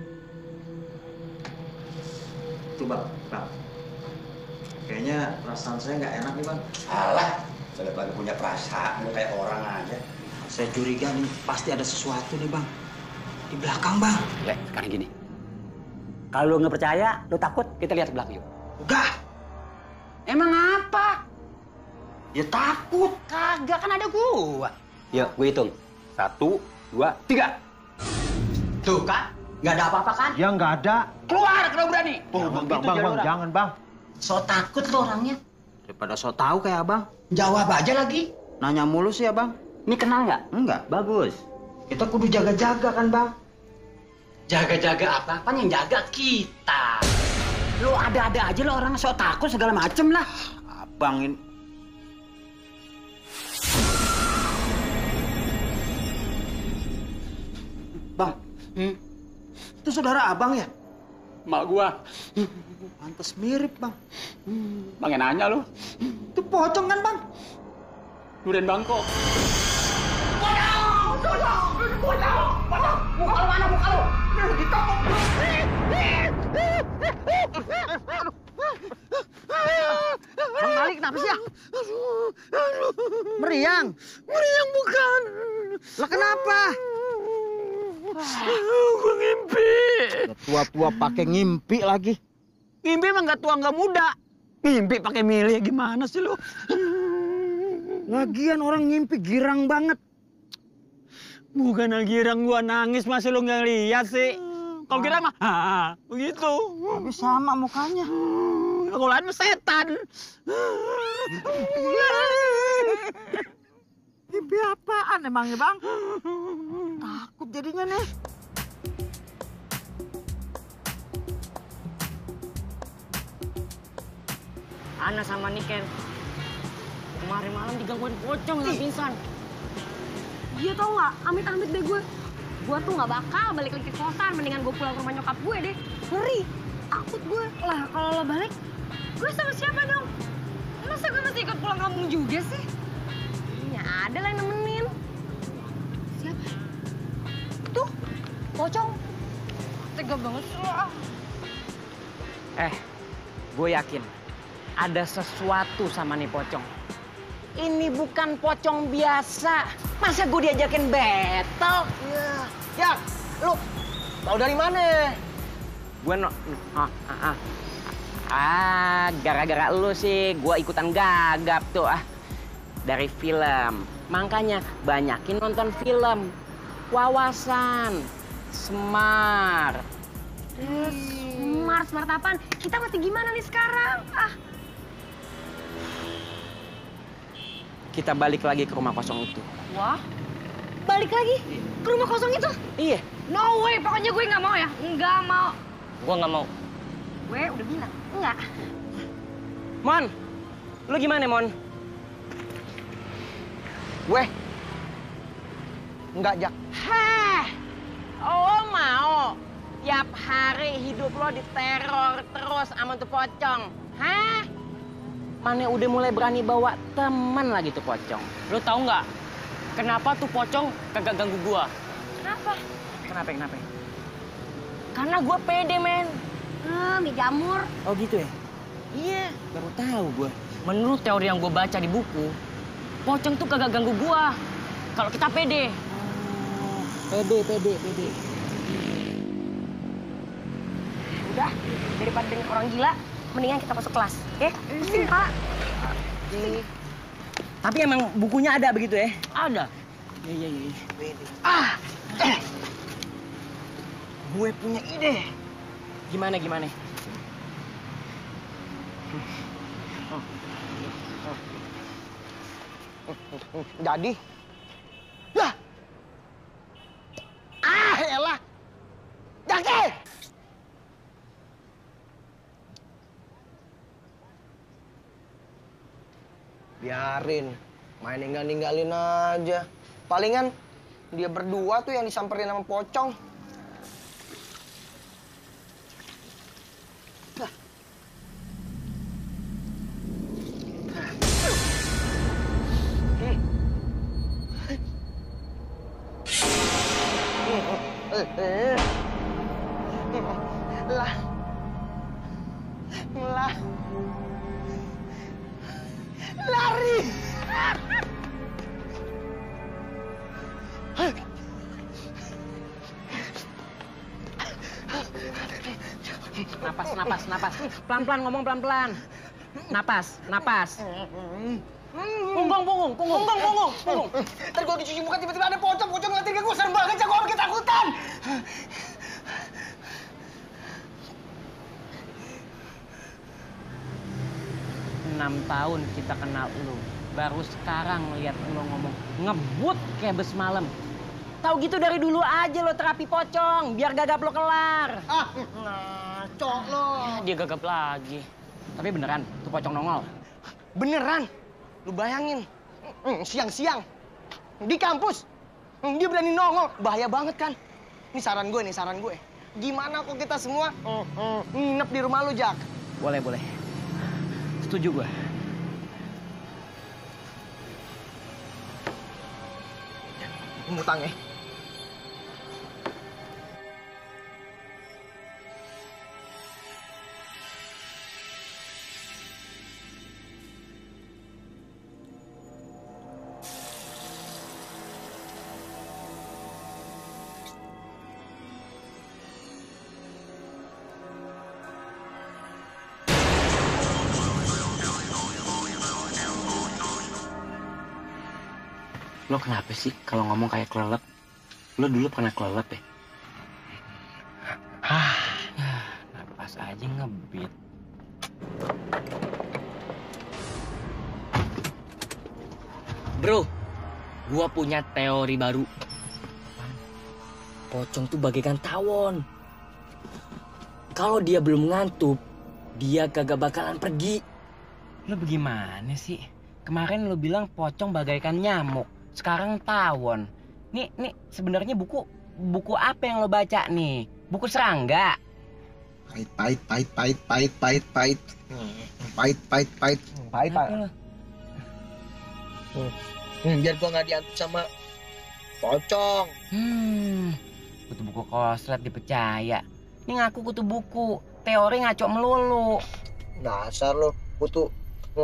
[SPEAKER 12] Tuh bang. Kayaknya perasaan saya nggak enak nih bang.
[SPEAKER 13] Alah, saya lagi punya perasaan, lu kayak orang aja.
[SPEAKER 12] Saya curiga nih, pasti ada sesuatu nih bang. Di belakang bang.
[SPEAKER 7] Le, sekarang gini. Kalau lu nggak percaya, lu takut, kita lihat ke belakang yuk.
[SPEAKER 12] Enggak.
[SPEAKER 2] Emang apa?
[SPEAKER 12] Ya takut.
[SPEAKER 2] Kagak, kan ada gua.
[SPEAKER 7] Yuk, gue hitung. 1, 2, 3.
[SPEAKER 2] Tuh kan, nggak ada apa-apa kan?
[SPEAKER 1] Ya nggak ada.
[SPEAKER 2] Keluar kalau berani.
[SPEAKER 1] Bang, jangan bang.
[SPEAKER 2] So takut lo orangnya.
[SPEAKER 12] Daripada so tahu kayak abang.
[SPEAKER 2] Jawab aja lagi.
[SPEAKER 12] Nanya mulu sih abang.
[SPEAKER 7] Ini kenal nggak?
[SPEAKER 12] Enggak.
[SPEAKER 7] Bagus.
[SPEAKER 12] Kita kudu jaga-jaga kan bang.
[SPEAKER 2] Jaga-jaga apa? Kan yang jaga kita. Lo ada-ada aja lo orang so takut segala macem lah.
[SPEAKER 12] Abang ini. Bang, itu saudara abang ya?
[SPEAKER 7] Mak gua.
[SPEAKER 12] Pantes mirip bang.
[SPEAKER 7] Bang nanya lu.
[SPEAKER 12] Itu pocong kan bang?
[SPEAKER 7] Durian Bangkok.
[SPEAKER 2] Muka lo mana muka lo? Ditokok.
[SPEAKER 1] Bang Malik kenapa sih ya? Meriang? Meriang bukan. Lah kenapa?
[SPEAKER 7] Gua ngimpi.
[SPEAKER 1] Tua-tua pakai ngimpi lagi.
[SPEAKER 7] Ngimpi emang nggak tua nggak muda. Ngimpi pakai milih gimana sih lu?
[SPEAKER 1] Lagian orang ngimpi girang banget.
[SPEAKER 7] Bukan girang gua nangis masih lu nggak lihat sih. Kalau kira mah, begitu.
[SPEAKER 1] Tapi sama mukanya.
[SPEAKER 7] Kalau lain mah setan.
[SPEAKER 1] Mimpi apaan emangnya, Bang? Takut jadinya nih.
[SPEAKER 5] Ana sama Niken kemarin malam digangguin pocong nggak pingsan.
[SPEAKER 4] Dia tau nggak, amit-amit deh gue. Gue tuh nggak bakal balik lagi ke kosan, mendingan gue pulang ke rumah nyokap gue deh. Ngeri, takut gue. Lah kalau lo balik, gue sama siapa dong? Masa gue mesti ikut pulang kampung juga sih? Ya ada lah yang nemenin. Siapa? Tuh, pocong. Tega banget sih lo.
[SPEAKER 2] Gue yakin ada sesuatu sama nih pocong. Ini bukan pocong biasa. Masa gue diajakin battle?
[SPEAKER 3] Jak, lu tahu dari mana?
[SPEAKER 2] Gue gara-gara lu sih gue ikutan gagap tuh dari film. Makanya banyakin nonton film. Wawasan, smart.
[SPEAKER 4] Smart apaan? Kita mesti gimana nih sekarang?
[SPEAKER 2] Kita balik lagi ke rumah kosong itu.
[SPEAKER 4] Wah, balik lagi ke rumah kosong itu?
[SPEAKER 2] Iya.
[SPEAKER 4] No way, pokoknya gue nggak mau ya. Nggak mau.
[SPEAKER 5] Gue nggak mau.
[SPEAKER 4] Gue udah bilang, enggak.
[SPEAKER 2] Mon, lu gimana, Mon?
[SPEAKER 3] Gue enggak, Jak.
[SPEAKER 2] Hah, lo mau tiap hari hidup lo diteror terus sama tuh pocong? Hah? Mana udah mulai berani bawa teman lagi tuh pocong.
[SPEAKER 5] Lo tahu nggak kenapa tuh pocong kagak ganggu gua?
[SPEAKER 4] Kenapa?
[SPEAKER 2] Kenapa?
[SPEAKER 5] Karena gua pede, men.
[SPEAKER 4] Mie jamur.
[SPEAKER 2] Oh gitu ya?
[SPEAKER 5] Iya.
[SPEAKER 2] Baru tahu gua.
[SPEAKER 5] Menurut teori yang gua baca di buku, pocong tuh kagak ganggu gua. Kalau kita pede.
[SPEAKER 2] Pede.
[SPEAKER 4] Udah, daripada dengan orang gila, mendingan kita masuk kelas, ya? Sini, Pak.
[SPEAKER 2] Tapi emang bukunya ada begitu ya?
[SPEAKER 5] Ada.
[SPEAKER 2] Iya.
[SPEAKER 3] Gue punya ide.
[SPEAKER 2] Gimana?
[SPEAKER 3] Jadi, lah, elah, Jaki! Biarin, main ninggalin aja. Palingan dia berdua tuh yang disamperin sama pocong. Lari.
[SPEAKER 2] Napas. Pelan-pelan ngomong pelan-pelan. Napas. Punggung.
[SPEAKER 3] Ntar gue dicuci muka tiba-tiba ada pocong ngeliatin ke gue, serem banget, gue sampai ketakutan.
[SPEAKER 2] 6 tahun kita kenal lu. Baru sekarang lihat lu ngomong ngebut kayak bes malam. Tahu gitu dari dulu aja lo terapi pocong, biar gagap lo kelar.
[SPEAKER 3] Ngaco lo.
[SPEAKER 5] Dia gagap lagi.
[SPEAKER 2] Tapi beneran, tuh pocong nongol.
[SPEAKER 3] Beneran. Lu bayangin, siang-siang di kampus, dia berani nongol. Bahaya banget kan? Ini saran gue. Gimana kok kita semua nginep di rumah lu, Jak?
[SPEAKER 2] Boleh. Setuju gue.
[SPEAKER 3] Ngutang ya?
[SPEAKER 2] Lo kenapa sih kalau ngomong kayak kelelep? Lo dulu pernah kelelep ya? aja ngebit.
[SPEAKER 5] Bro, gua punya teori baru. Pocong tuh bagaikan tawon. Kalau dia belum ngantuk, dia kagak bakalan pergi.
[SPEAKER 2] Lu bagaimana sih? Kemarin lu bilang pocong bagaikan nyamuk, sekarang tawon. Nih sebenarnya buku apa yang lo baca nih? Buku serangga.
[SPEAKER 3] Pahit. Biar gua nggak diantuk sama pocong.
[SPEAKER 2] Kutu buku koslet dipercaya. Ini ngaku kutu buku, teori ngaco melulu.
[SPEAKER 3] Dasar lo, kutu.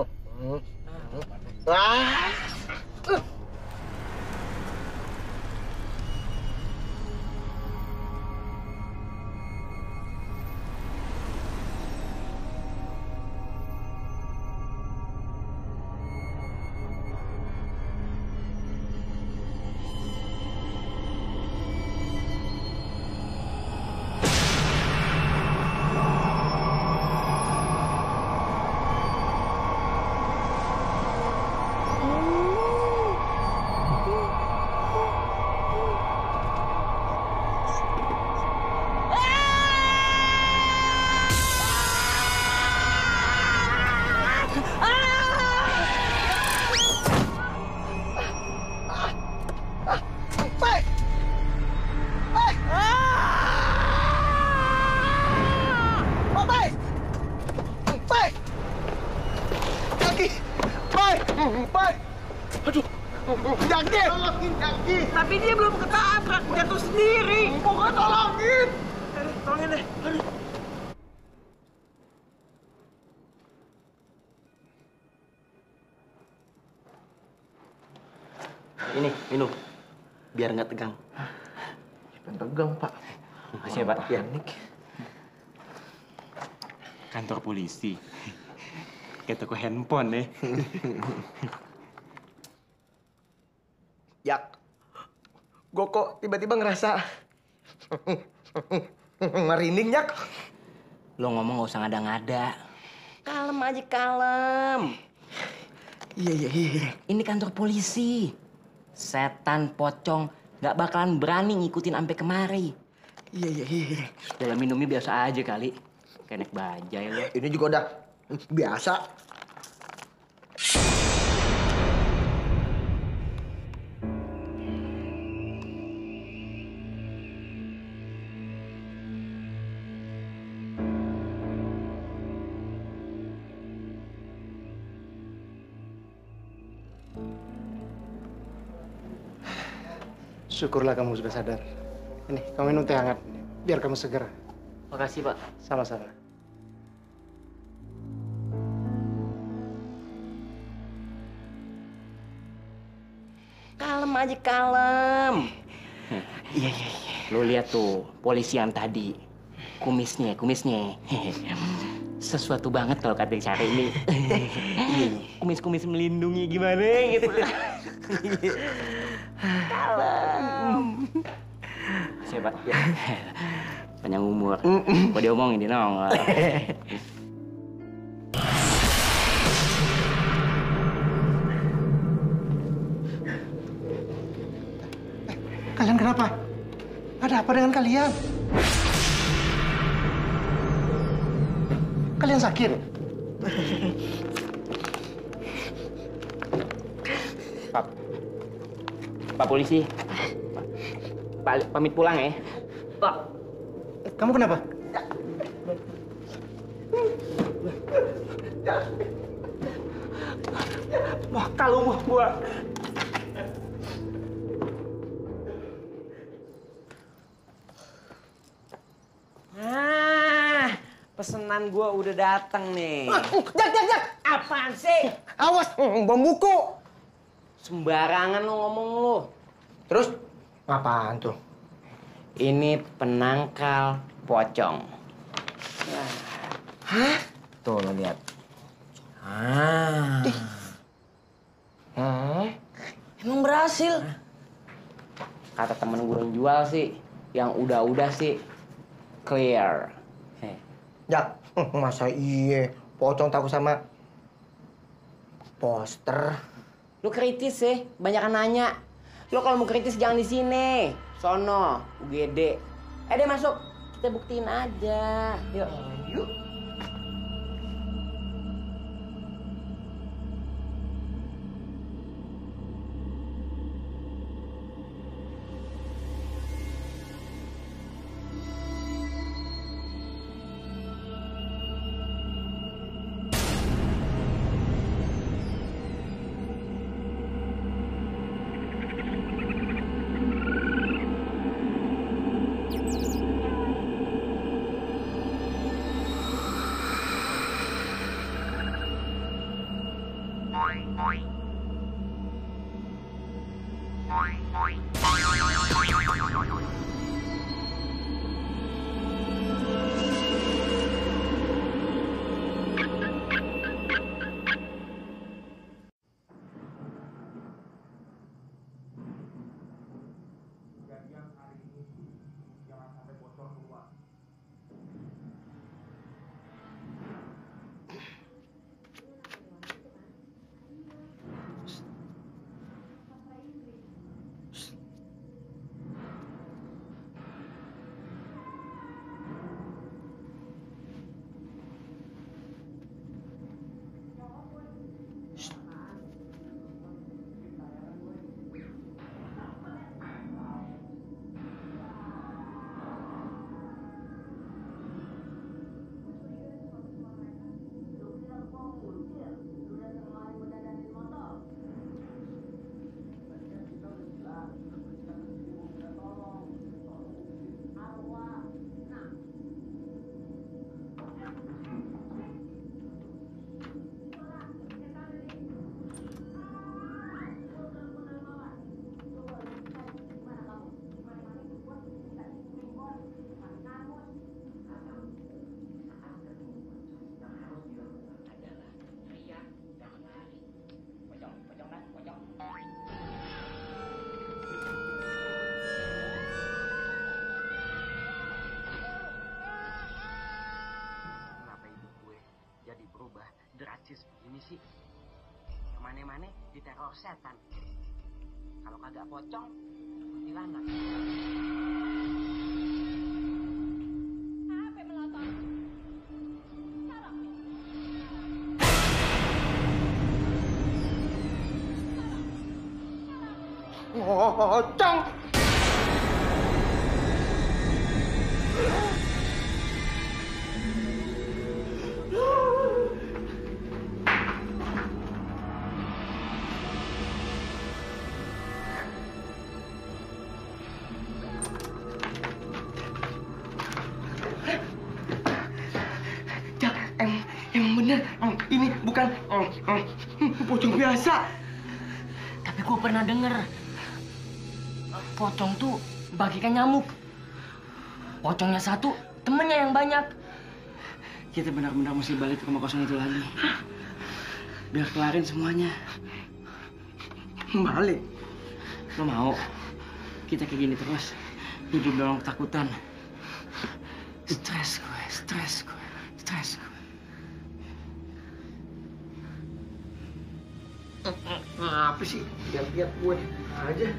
[SPEAKER 9] Tapi dia belum ketabrak, jatuh sendiri. Pokoknya tolongin. Tolongin deh. Aduh.
[SPEAKER 3] Ini, minum. Biar nggak tegang.
[SPEAKER 14] Tegang, Pak.
[SPEAKER 3] Makasih ya, Pak. Ya.
[SPEAKER 2] Kantor polisi. Kayak toko handphone nih.
[SPEAKER 3] Jak, gue kok tiba-tiba ngerasa merinding, Jak.
[SPEAKER 5] Lo ngomong gak usah ngada-ngada.
[SPEAKER 11] Kalem aja, kalem.
[SPEAKER 5] Iya. Ini kantor polisi. Setan pocong gak bakalan berani ngikutin sampai kemari.
[SPEAKER 3] Iya.
[SPEAKER 5] Dalam minumnya biasa aja kali. Kayak naik bajai lo.
[SPEAKER 3] Ini juga udah biasa.
[SPEAKER 14] Syukurlah kamu sudah sadar. Ini, kamu minum teh hangat. Biar kamu seger.
[SPEAKER 5] Makasih, Pak.
[SPEAKER 14] Sama-sama.
[SPEAKER 11] Kalem aja, kalem.
[SPEAKER 5] Iya. Lo lihat tuh, polisi yang tadi. Kumisnya. Sesuatu banget kalau kata cari ini. Kumis-kumis melindungi gimana gitu.
[SPEAKER 11] Kalem.
[SPEAKER 5] Siapa? Panjang umur. Kok dia omongin dia nongol.
[SPEAKER 14] Kalian kenapa? Ada apa dengan kalian? Kalian sakit?
[SPEAKER 5] Pak polisi. Pak, pamit pulang ya.
[SPEAKER 14] Pak. Kamu kenapa?
[SPEAKER 9] Wah, kalau gua.
[SPEAKER 2] Pesanan gua udah datang nih.
[SPEAKER 3] Jak.
[SPEAKER 2] Apaan sih?
[SPEAKER 3] Awas, bom buku.
[SPEAKER 2] Sembarangan lo ngomong lo.
[SPEAKER 3] Terus? Apaan tuh?
[SPEAKER 2] Ini penangkal pocong.
[SPEAKER 3] Hah?
[SPEAKER 2] Tuh lo lihat.
[SPEAKER 5] Emang berhasil?
[SPEAKER 2] Kata temen gue yang jual sih, yang udah-udah sih clear.
[SPEAKER 3] Jak, Masa iya, pocong takut sama poster.
[SPEAKER 2] Lu kritis sih, banyak nanya. Lu kalau mau kritis jangan di sini. Sono, UGD. Deh masuk, kita buktiin aja. Yuk. Yuk. Dracis begini sih, kemana-mana diteror setan. Kalau kagak pocong, kuntilanak.
[SPEAKER 8] Apa melotot?
[SPEAKER 3] Pocong! Emang bener, ini bukan pocong biasa.
[SPEAKER 5] Tapi gue pernah denger, pocong tuh bagikan nyamuk. Pocongnya satu, temennya yang banyak.
[SPEAKER 2] Kita benar-benar mesti balik ke rumah kosong itu lagi. Biar kelarin semuanya.
[SPEAKER 3] Balik?
[SPEAKER 2] Lo mau? Kita kayak gini terus, hidup dalam ketakutan. Stres gue.
[SPEAKER 3] Apa sih? Lihat-lihat gue aja.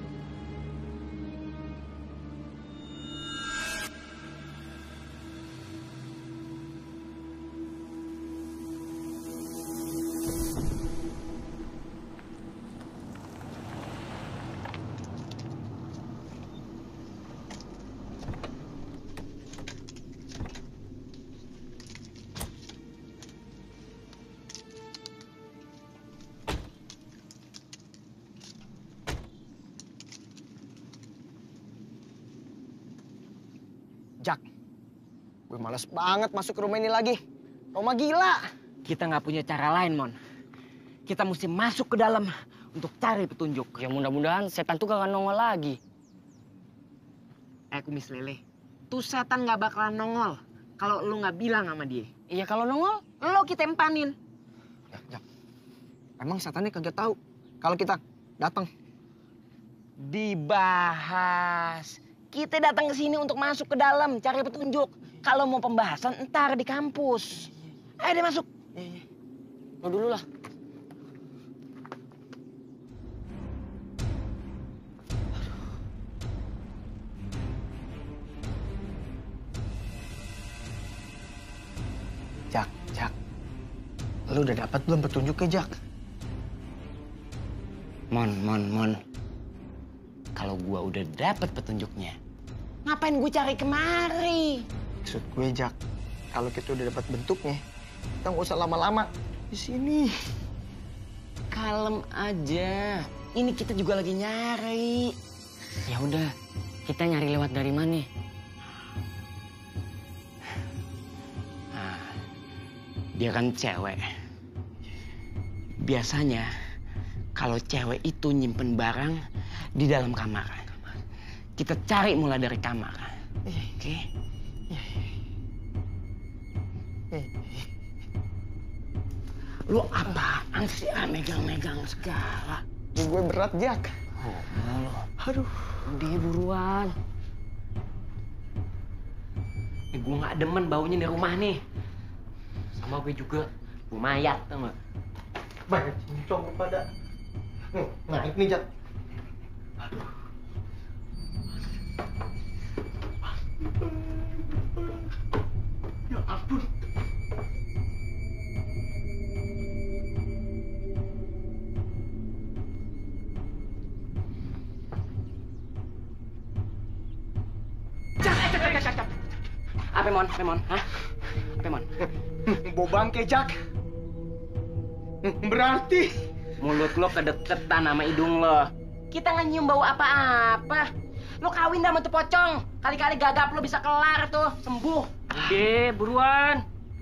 [SPEAKER 3] Jak, gue males banget masuk ke rumah ini lagi. Rumah gila.
[SPEAKER 2] Kita nggak punya cara lain, Mon. Kita mesti masuk ke dalam untuk cari petunjuk.
[SPEAKER 5] Ya mudah-mudahan setan tuh gak nongol lagi.
[SPEAKER 2] Kumis lele, tuh setan nggak bakalan nongol kalau lu nggak bilang sama dia.
[SPEAKER 5] Iya kalau nongol,
[SPEAKER 2] lo kita empanin.
[SPEAKER 3] Jak, emang setannya kagak tahu kalau kita datang?
[SPEAKER 2] Dibahas.
[SPEAKER 3] Kita datang ke sini untuk masuk ke dalam, cari petunjuk. Kalau mau pembahasan, entar di kampus. Ayo deh masuk.
[SPEAKER 5] Lo dulu lah.
[SPEAKER 3] Jak. Lu udah dapat belum petunjuknya, Jak?
[SPEAKER 5] Mon. Kalau gua udah dapat petunjuknya,
[SPEAKER 3] Ngapain gue cari kemari? Maksud gue, Jak, kalau kita udah dapat bentuknya, kita nggak usah lama-lama di sini.
[SPEAKER 5] kalem aja. Ini kita juga lagi nyari. Ya udah, kita nyari lewat dari mana? Dia kan cewek. Biasanya kalau cewek itu nyimpen barang di dalam kamar. Kita cari mulai dari kamar. Oke? Lu apaan sih megang-megang segala?
[SPEAKER 3] Gue berat, Jak. Aduh.
[SPEAKER 5] Udah buruan. Gue gak demen baunya di rumah nih. Sama gue juga, gue mayat tau gak?
[SPEAKER 3] Banyak cincong pada. Naik nih, Jak. Aduh. Ya ampun.
[SPEAKER 5] Jak. Apa mon? Hah? Apa mon?
[SPEAKER 3] Bau bangke, Jak. Berarti
[SPEAKER 2] mulut lo kedeketan sama hidung lo. Kita nggak nyium bau apa-apa. Lo kawin sama tuh pocong. Kali-kali gagap lo bisa kelar tuh, sembuh. Udah, buruan.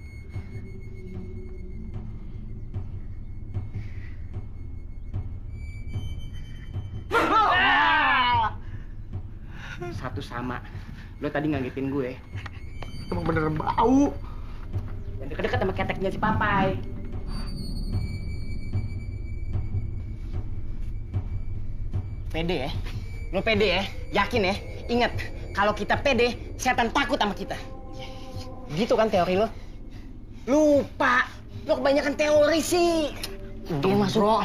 [SPEAKER 2] Satu sama. Lo tadi ngagetin gue.
[SPEAKER 3] Emang beneran bau.
[SPEAKER 2] Yang deket-deket sama keteknya si Papai.
[SPEAKER 3] Pede ya? Lo pede ya? Yakin ya? Ingat, kalau kita pede, setan takut sama kita. Gitu kan teori lo? Lupa. Lo kebanyakan teori sih.
[SPEAKER 5] Dia masuk. Bro.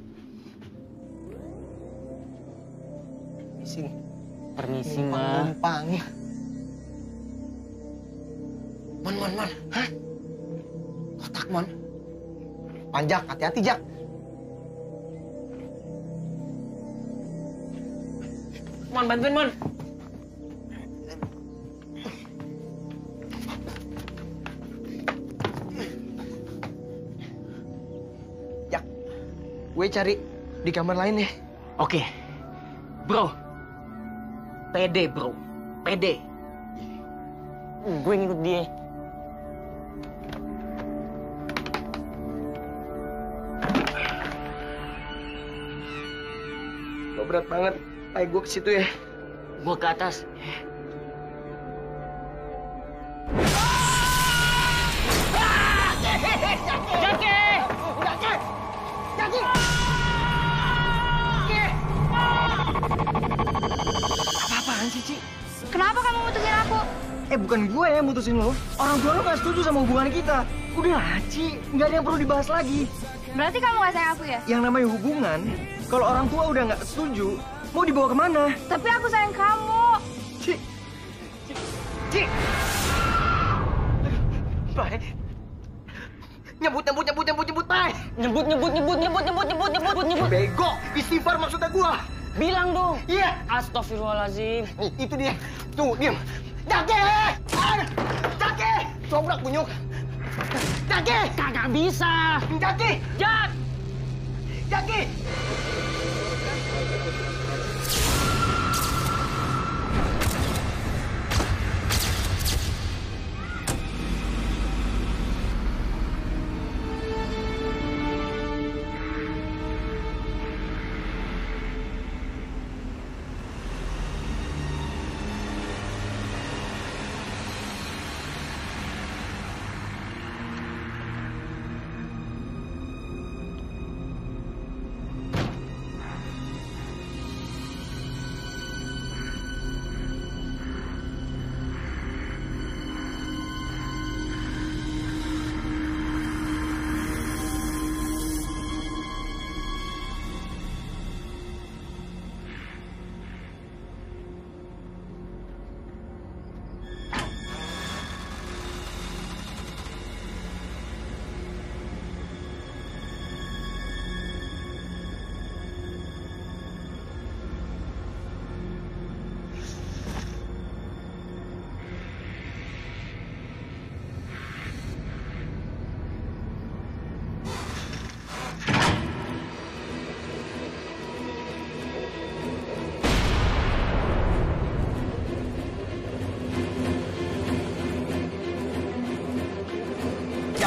[SPEAKER 5] Permisi, Ma.
[SPEAKER 3] Numpang. Mon. Hah? Kotak, Mon. Panjak, hati-hati, Jak.
[SPEAKER 2] Mon, bantuin, Mon.
[SPEAKER 3] Jak, gue cari di kamar lain ya.
[SPEAKER 2] Oke. Bro. Pede, bro. Pede.
[SPEAKER 5] Gue ngikut dia.
[SPEAKER 3] Lo berat banget. Ayo gue ke situ ya.
[SPEAKER 5] Gue ke atas.
[SPEAKER 3] Jaki! Apa-apaan sih, Ci?
[SPEAKER 8] Kenapa kamu mutusin aku?
[SPEAKER 3] Bukan gue yang mutusin lo. Orang tua lo gak setuju sama hubungan kita. Udahlah, Ci. Nggak ada yang perlu dibahas lagi.
[SPEAKER 8] Berarti kamu gak sayang aku ya?
[SPEAKER 3] Yang namanya hubungan, kalau orang tua udah nggak setuju, mau dibawa kemana?
[SPEAKER 8] Tapi aku sayang kamu.
[SPEAKER 3] Ci. Baik. Nyebut, Pai.
[SPEAKER 5] Nyebut.
[SPEAKER 3] Bego, istighfar maksudnya gua.
[SPEAKER 5] Bilang dong.
[SPEAKER 3] Iya.
[SPEAKER 5] Astagfirullahaladzim.
[SPEAKER 3] Itu dia. Tuh, diam. Jaki! Cobrak bunyuk. Jaki!
[SPEAKER 5] Kagak bisa.
[SPEAKER 3] Jaki! Jaki!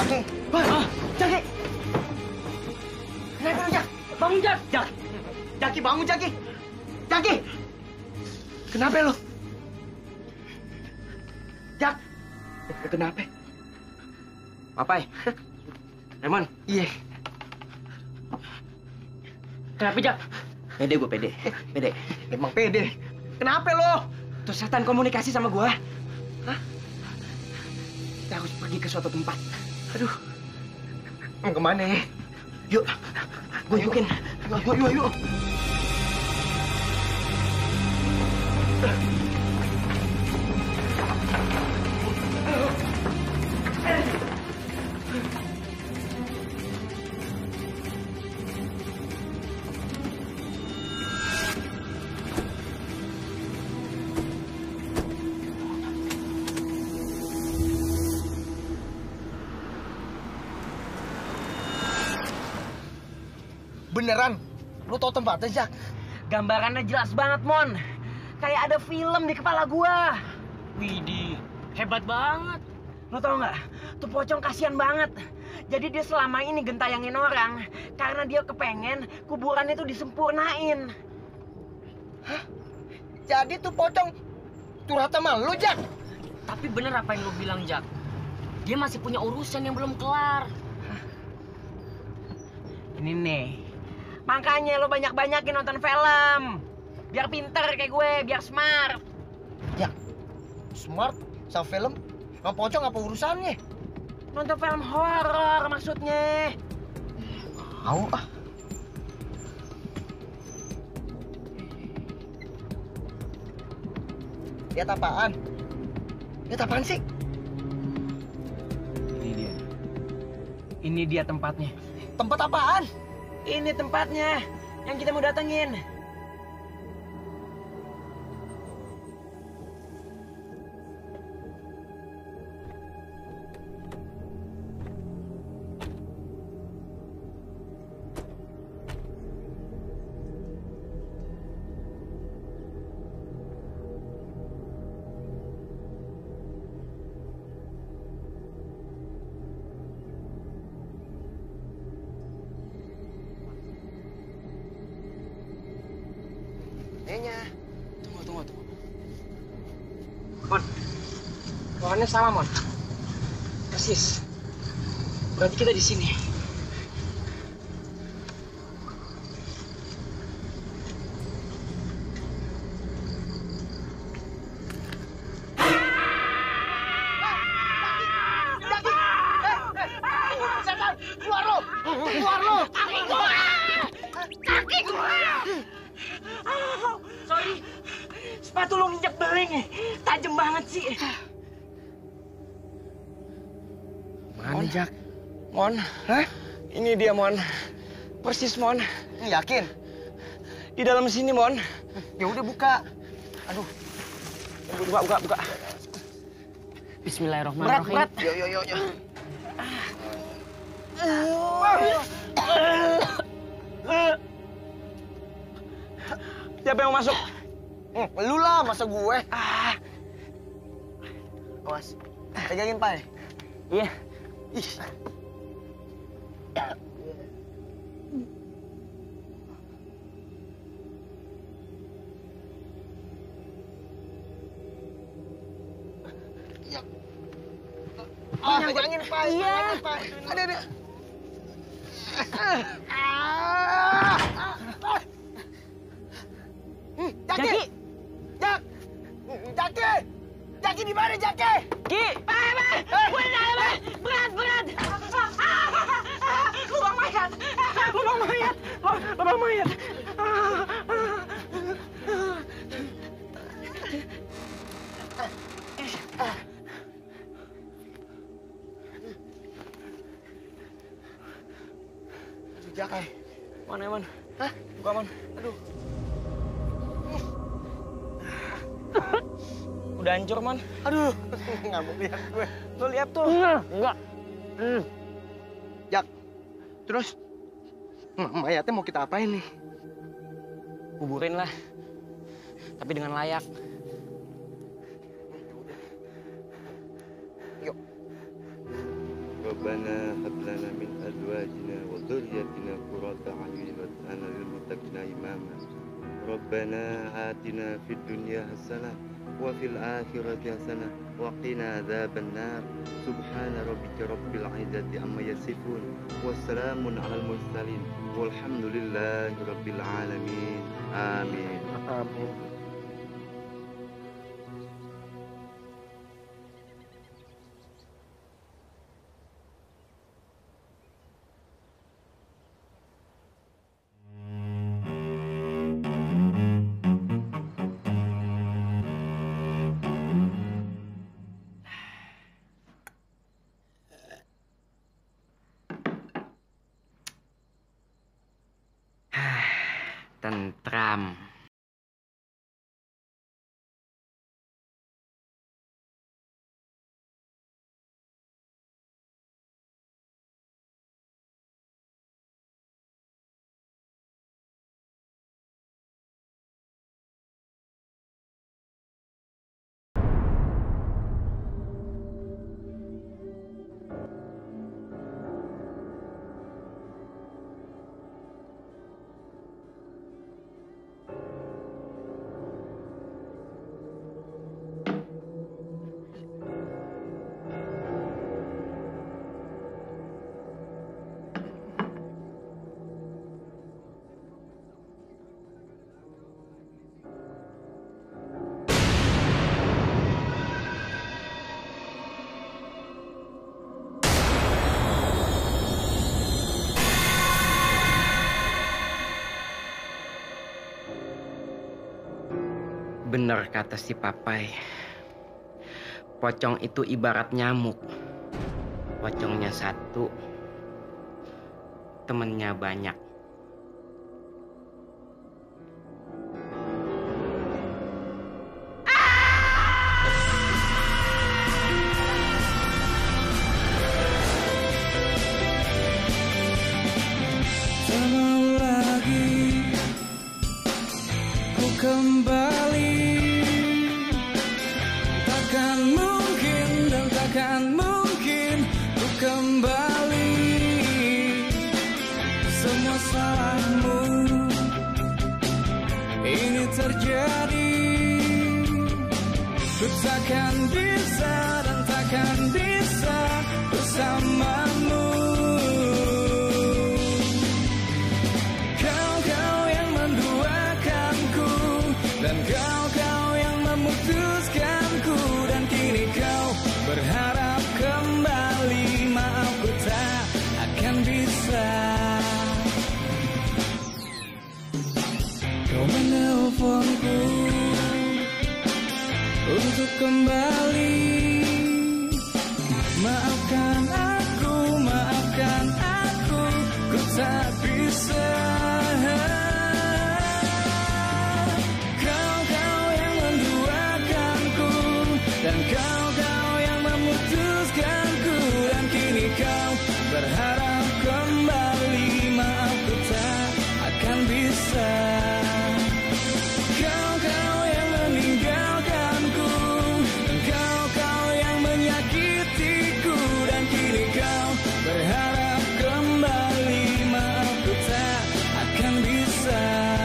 [SPEAKER 3] Jaki. Jaki. Kenapa lu, Jak? Bangun, Jak. Jaki, bangun, Jaki. Jaki. Kenapa lu? Jak. Kenapa?
[SPEAKER 2] Papai. Raymond.
[SPEAKER 3] Iya.
[SPEAKER 2] Kenapa, Jak? Pede gue, pede. Pede.
[SPEAKER 3] Emang pede. Kenapa lo?
[SPEAKER 2] Tuh setan komunikasi sama gue. Hah? Kita harus pergi ke suatu tempat.
[SPEAKER 3] Aduh. Mau kemana ya?
[SPEAKER 2] Yuk. Gue ikutin.
[SPEAKER 3] Yuk. Beneran? Lu tau tempatnya, Jak?
[SPEAKER 2] Gambarannya jelas banget, Mon. Kayak ada film di kepala gua.
[SPEAKER 5] Widih, hebat banget.
[SPEAKER 2] Lu tau nggak? Tuh pocong kasihan banget. Jadi dia selama ini gentayangin orang karena dia kepengen kuburan itu disempurnain.
[SPEAKER 3] Hah? Jadi tuh pocong curhat sama lu, Jak?
[SPEAKER 5] Tapi bener apa yang lu bilang, Jak? Dia masih punya urusan yang belum kelar.
[SPEAKER 2] Ini nih. Makanya lo banyak-banyakin nonton film. Biar pinter kayak gue, biar smart.
[SPEAKER 3] Ya, smart sama film? Sama pocong apa urusannya?
[SPEAKER 2] Nonton film horor maksudnya.
[SPEAKER 3] Mau ah. Lihat apaan? Lihat apaan sih?
[SPEAKER 2] Ini dia tempatnya.
[SPEAKER 3] Tempat apaan?
[SPEAKER 2] Ini tempatnya yang kita mau datengin.
[SPEAKER 3] Kayaknya.
[SPEAKER 2] Tunggu. Mon, pohonnya sama, Mon. Persis. Berarti kita di sini.
[SPEAKER 3] Keluar lo!
[SPEAKER 2] Kaki gua! Sorry, sepatu lo nginjek beling. Tajam banget sih.
[SPEAKER 3] Mana, Jak?
[SPEAKER 2] Mon, hah? Ini dia, Mon. Persis, Mon.
[SPEAKER 3] Yakin?
[SPEAKER 2] Di dalam sini, Mon.
[SPEAKER 3] Ya udah buka. Aduh.
[SPEAKER 2] Buka.
[SPEAKER 5] Bismillahirrahmanirrahim.
[SPEAKER 3] Berat. Yo.
[SPEAKER 2] Siapa yang mau masuk?
[SPEAKER 3] Lu lah, masa gue? Awas. Pegangin, Pai.
[SPEAKER 2] Iya.
[SPEAKER 3] Ih. Pegangin, Pai.
[SPEAKER 2] Iya.
[SPEAKER 3] Ada. Jaki! Jaki di mana, Jaki?
[SPEAKER 2] Ki! Berat! Lubang mayat!
[SPEAKER 3] Jaki.
[SPEAKER 2] Mana, Mon?
[SPEAKER 3] Hah?
[SPEAKER 2] Buka, Mon.
[SPEAKER 3] Aduh.
[SPEAKER 2] Udah hancur, Mon.
[SPEAKER 3] Aduh, nggak mau lihat gue.
[SPEAKER 2] Lo lihat tuh.
[SPEAKER 5] Enggak.
[SPEAKER 3] Jak, terus mayatnya mau kita apain nih?
[SPEAKER 5] Kuburin lah. Tapi dengan layak.
[SPEAKER 3] Yuk.
[SPEAKER 15] ربنا هب لنا من أزواجنا وذريتنا قرة أعين واجعلنا للمتقين إماما ربنا آتنا في الدنيا حسنة وفي الآخرة حسنة وقنا عذاب النار سبحان ربك رب العزة عما يصفون وسلام على المرسلين والحمد لله رب العالمين آمين آمين.
[SPEAKER 2] Tentram. Bener kata si Papai. Pocong itu ibarat nyamuk. Pocongnya satu, temennya banyak.
[SPEAKER 16] Tak mau lagi ku kembali, takkan mungkin dan takkan mungkin ku kembali. Semua salahmu ini terjadi, ku takkan bisa dan takkan bisa bersamamu. Kau yang menduakanku dan kau yang memutuskanku, dan kini kau berharap kembali. Maaf, ku tak akan bisa. Kau menelponku untuk kembali. Maafkan aku, ku tak bisa. Kau yang menduakanku dan kau yang memutuskanku, dan kini kau berharap kembali. Maaf, ku tak akan bisa. Kau yang meninggalkanku dan kau yang menyakitiku, dan kini kau berharap kembali. Maaf, ku tak akan bisa.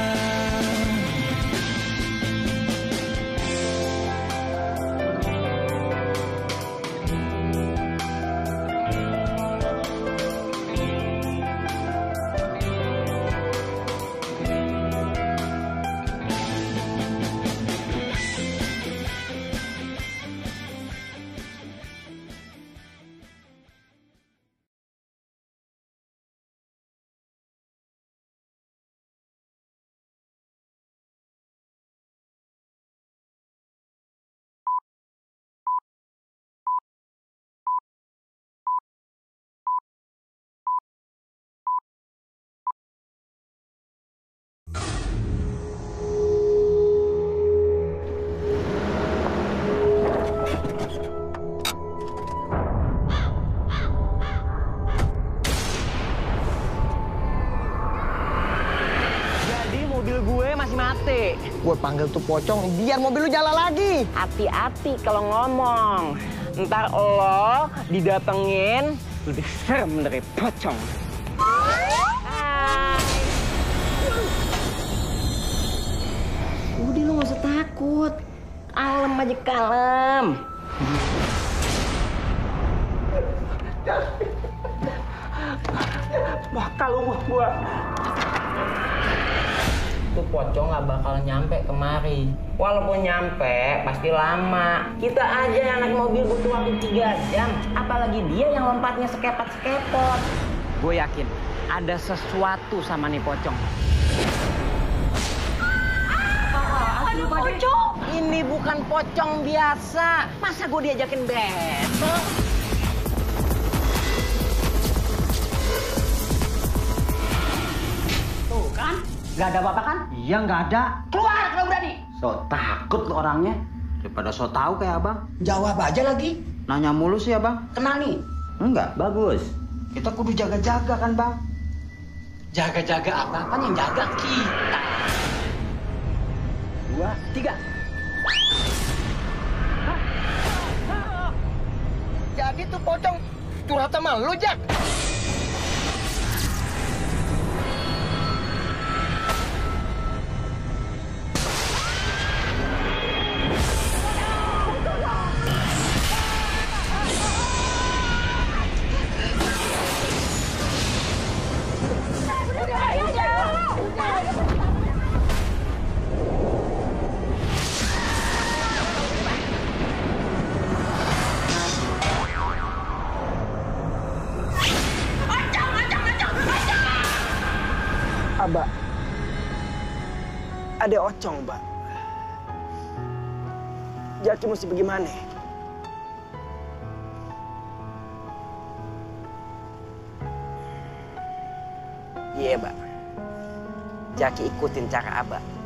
[SPEAKER 3] Gue panggil tuh pocong biar mobil lu jalan lagi.
[SPEAKER 2] Hati-hati kalau ngomong. Ntar lo didatengin
[SPEAKER 5] lebih serem dari pocong.
[SPEAKER 11] Udah lu gak usah takut. Kalem aja kalem.
[SPEAKER 2] Bakal lu gua.
[SPEAKER 5] Itu pocong nggak bakal nyampe kemari.
[SPEAKER 2] Walaupun nyampe, pasti lama. Kita aja yang naik mobil butuh waktu 3 jam. Apalagi dia yang lompatnya sekepot-sekepot.
[SPEAKER 5] Gue yakin ada sesuatu sama nih pocong.
[SPEAKER 11] Ada pocong? Ini bukan pocong biasa. Masa gue diajakin besok?
[SPEAKER 7] Tuh kan, nggak ada apa-apa kan?
[SPEAKER 1] Iya nggak ada.
[SPEAKER 7] Keluar kalau berani.
[SPEAKER 1] So takut lo orangnya. Daripada so tahu kayak abang.
[SPEAKER 12] Jawab aja lagi.
[SPEAKER 1] Nanya mulu sih abang.
[SPEAKER 7] Kenal nih.
[SPEAKER 1] Enggak, bagus. Kita kudu jaga-jaga kan bang.
[SPEAKER 7] Jaga-jaga apa yang jaga kita. 2, 3.
[SPEAKER 3] Jadi tuh pocong curhat sama lu, Jak. Abah, ada ocong, Mbak. Jaki mesti bagaimana? Iya, Mbak. Jaki ikutin cara Abah.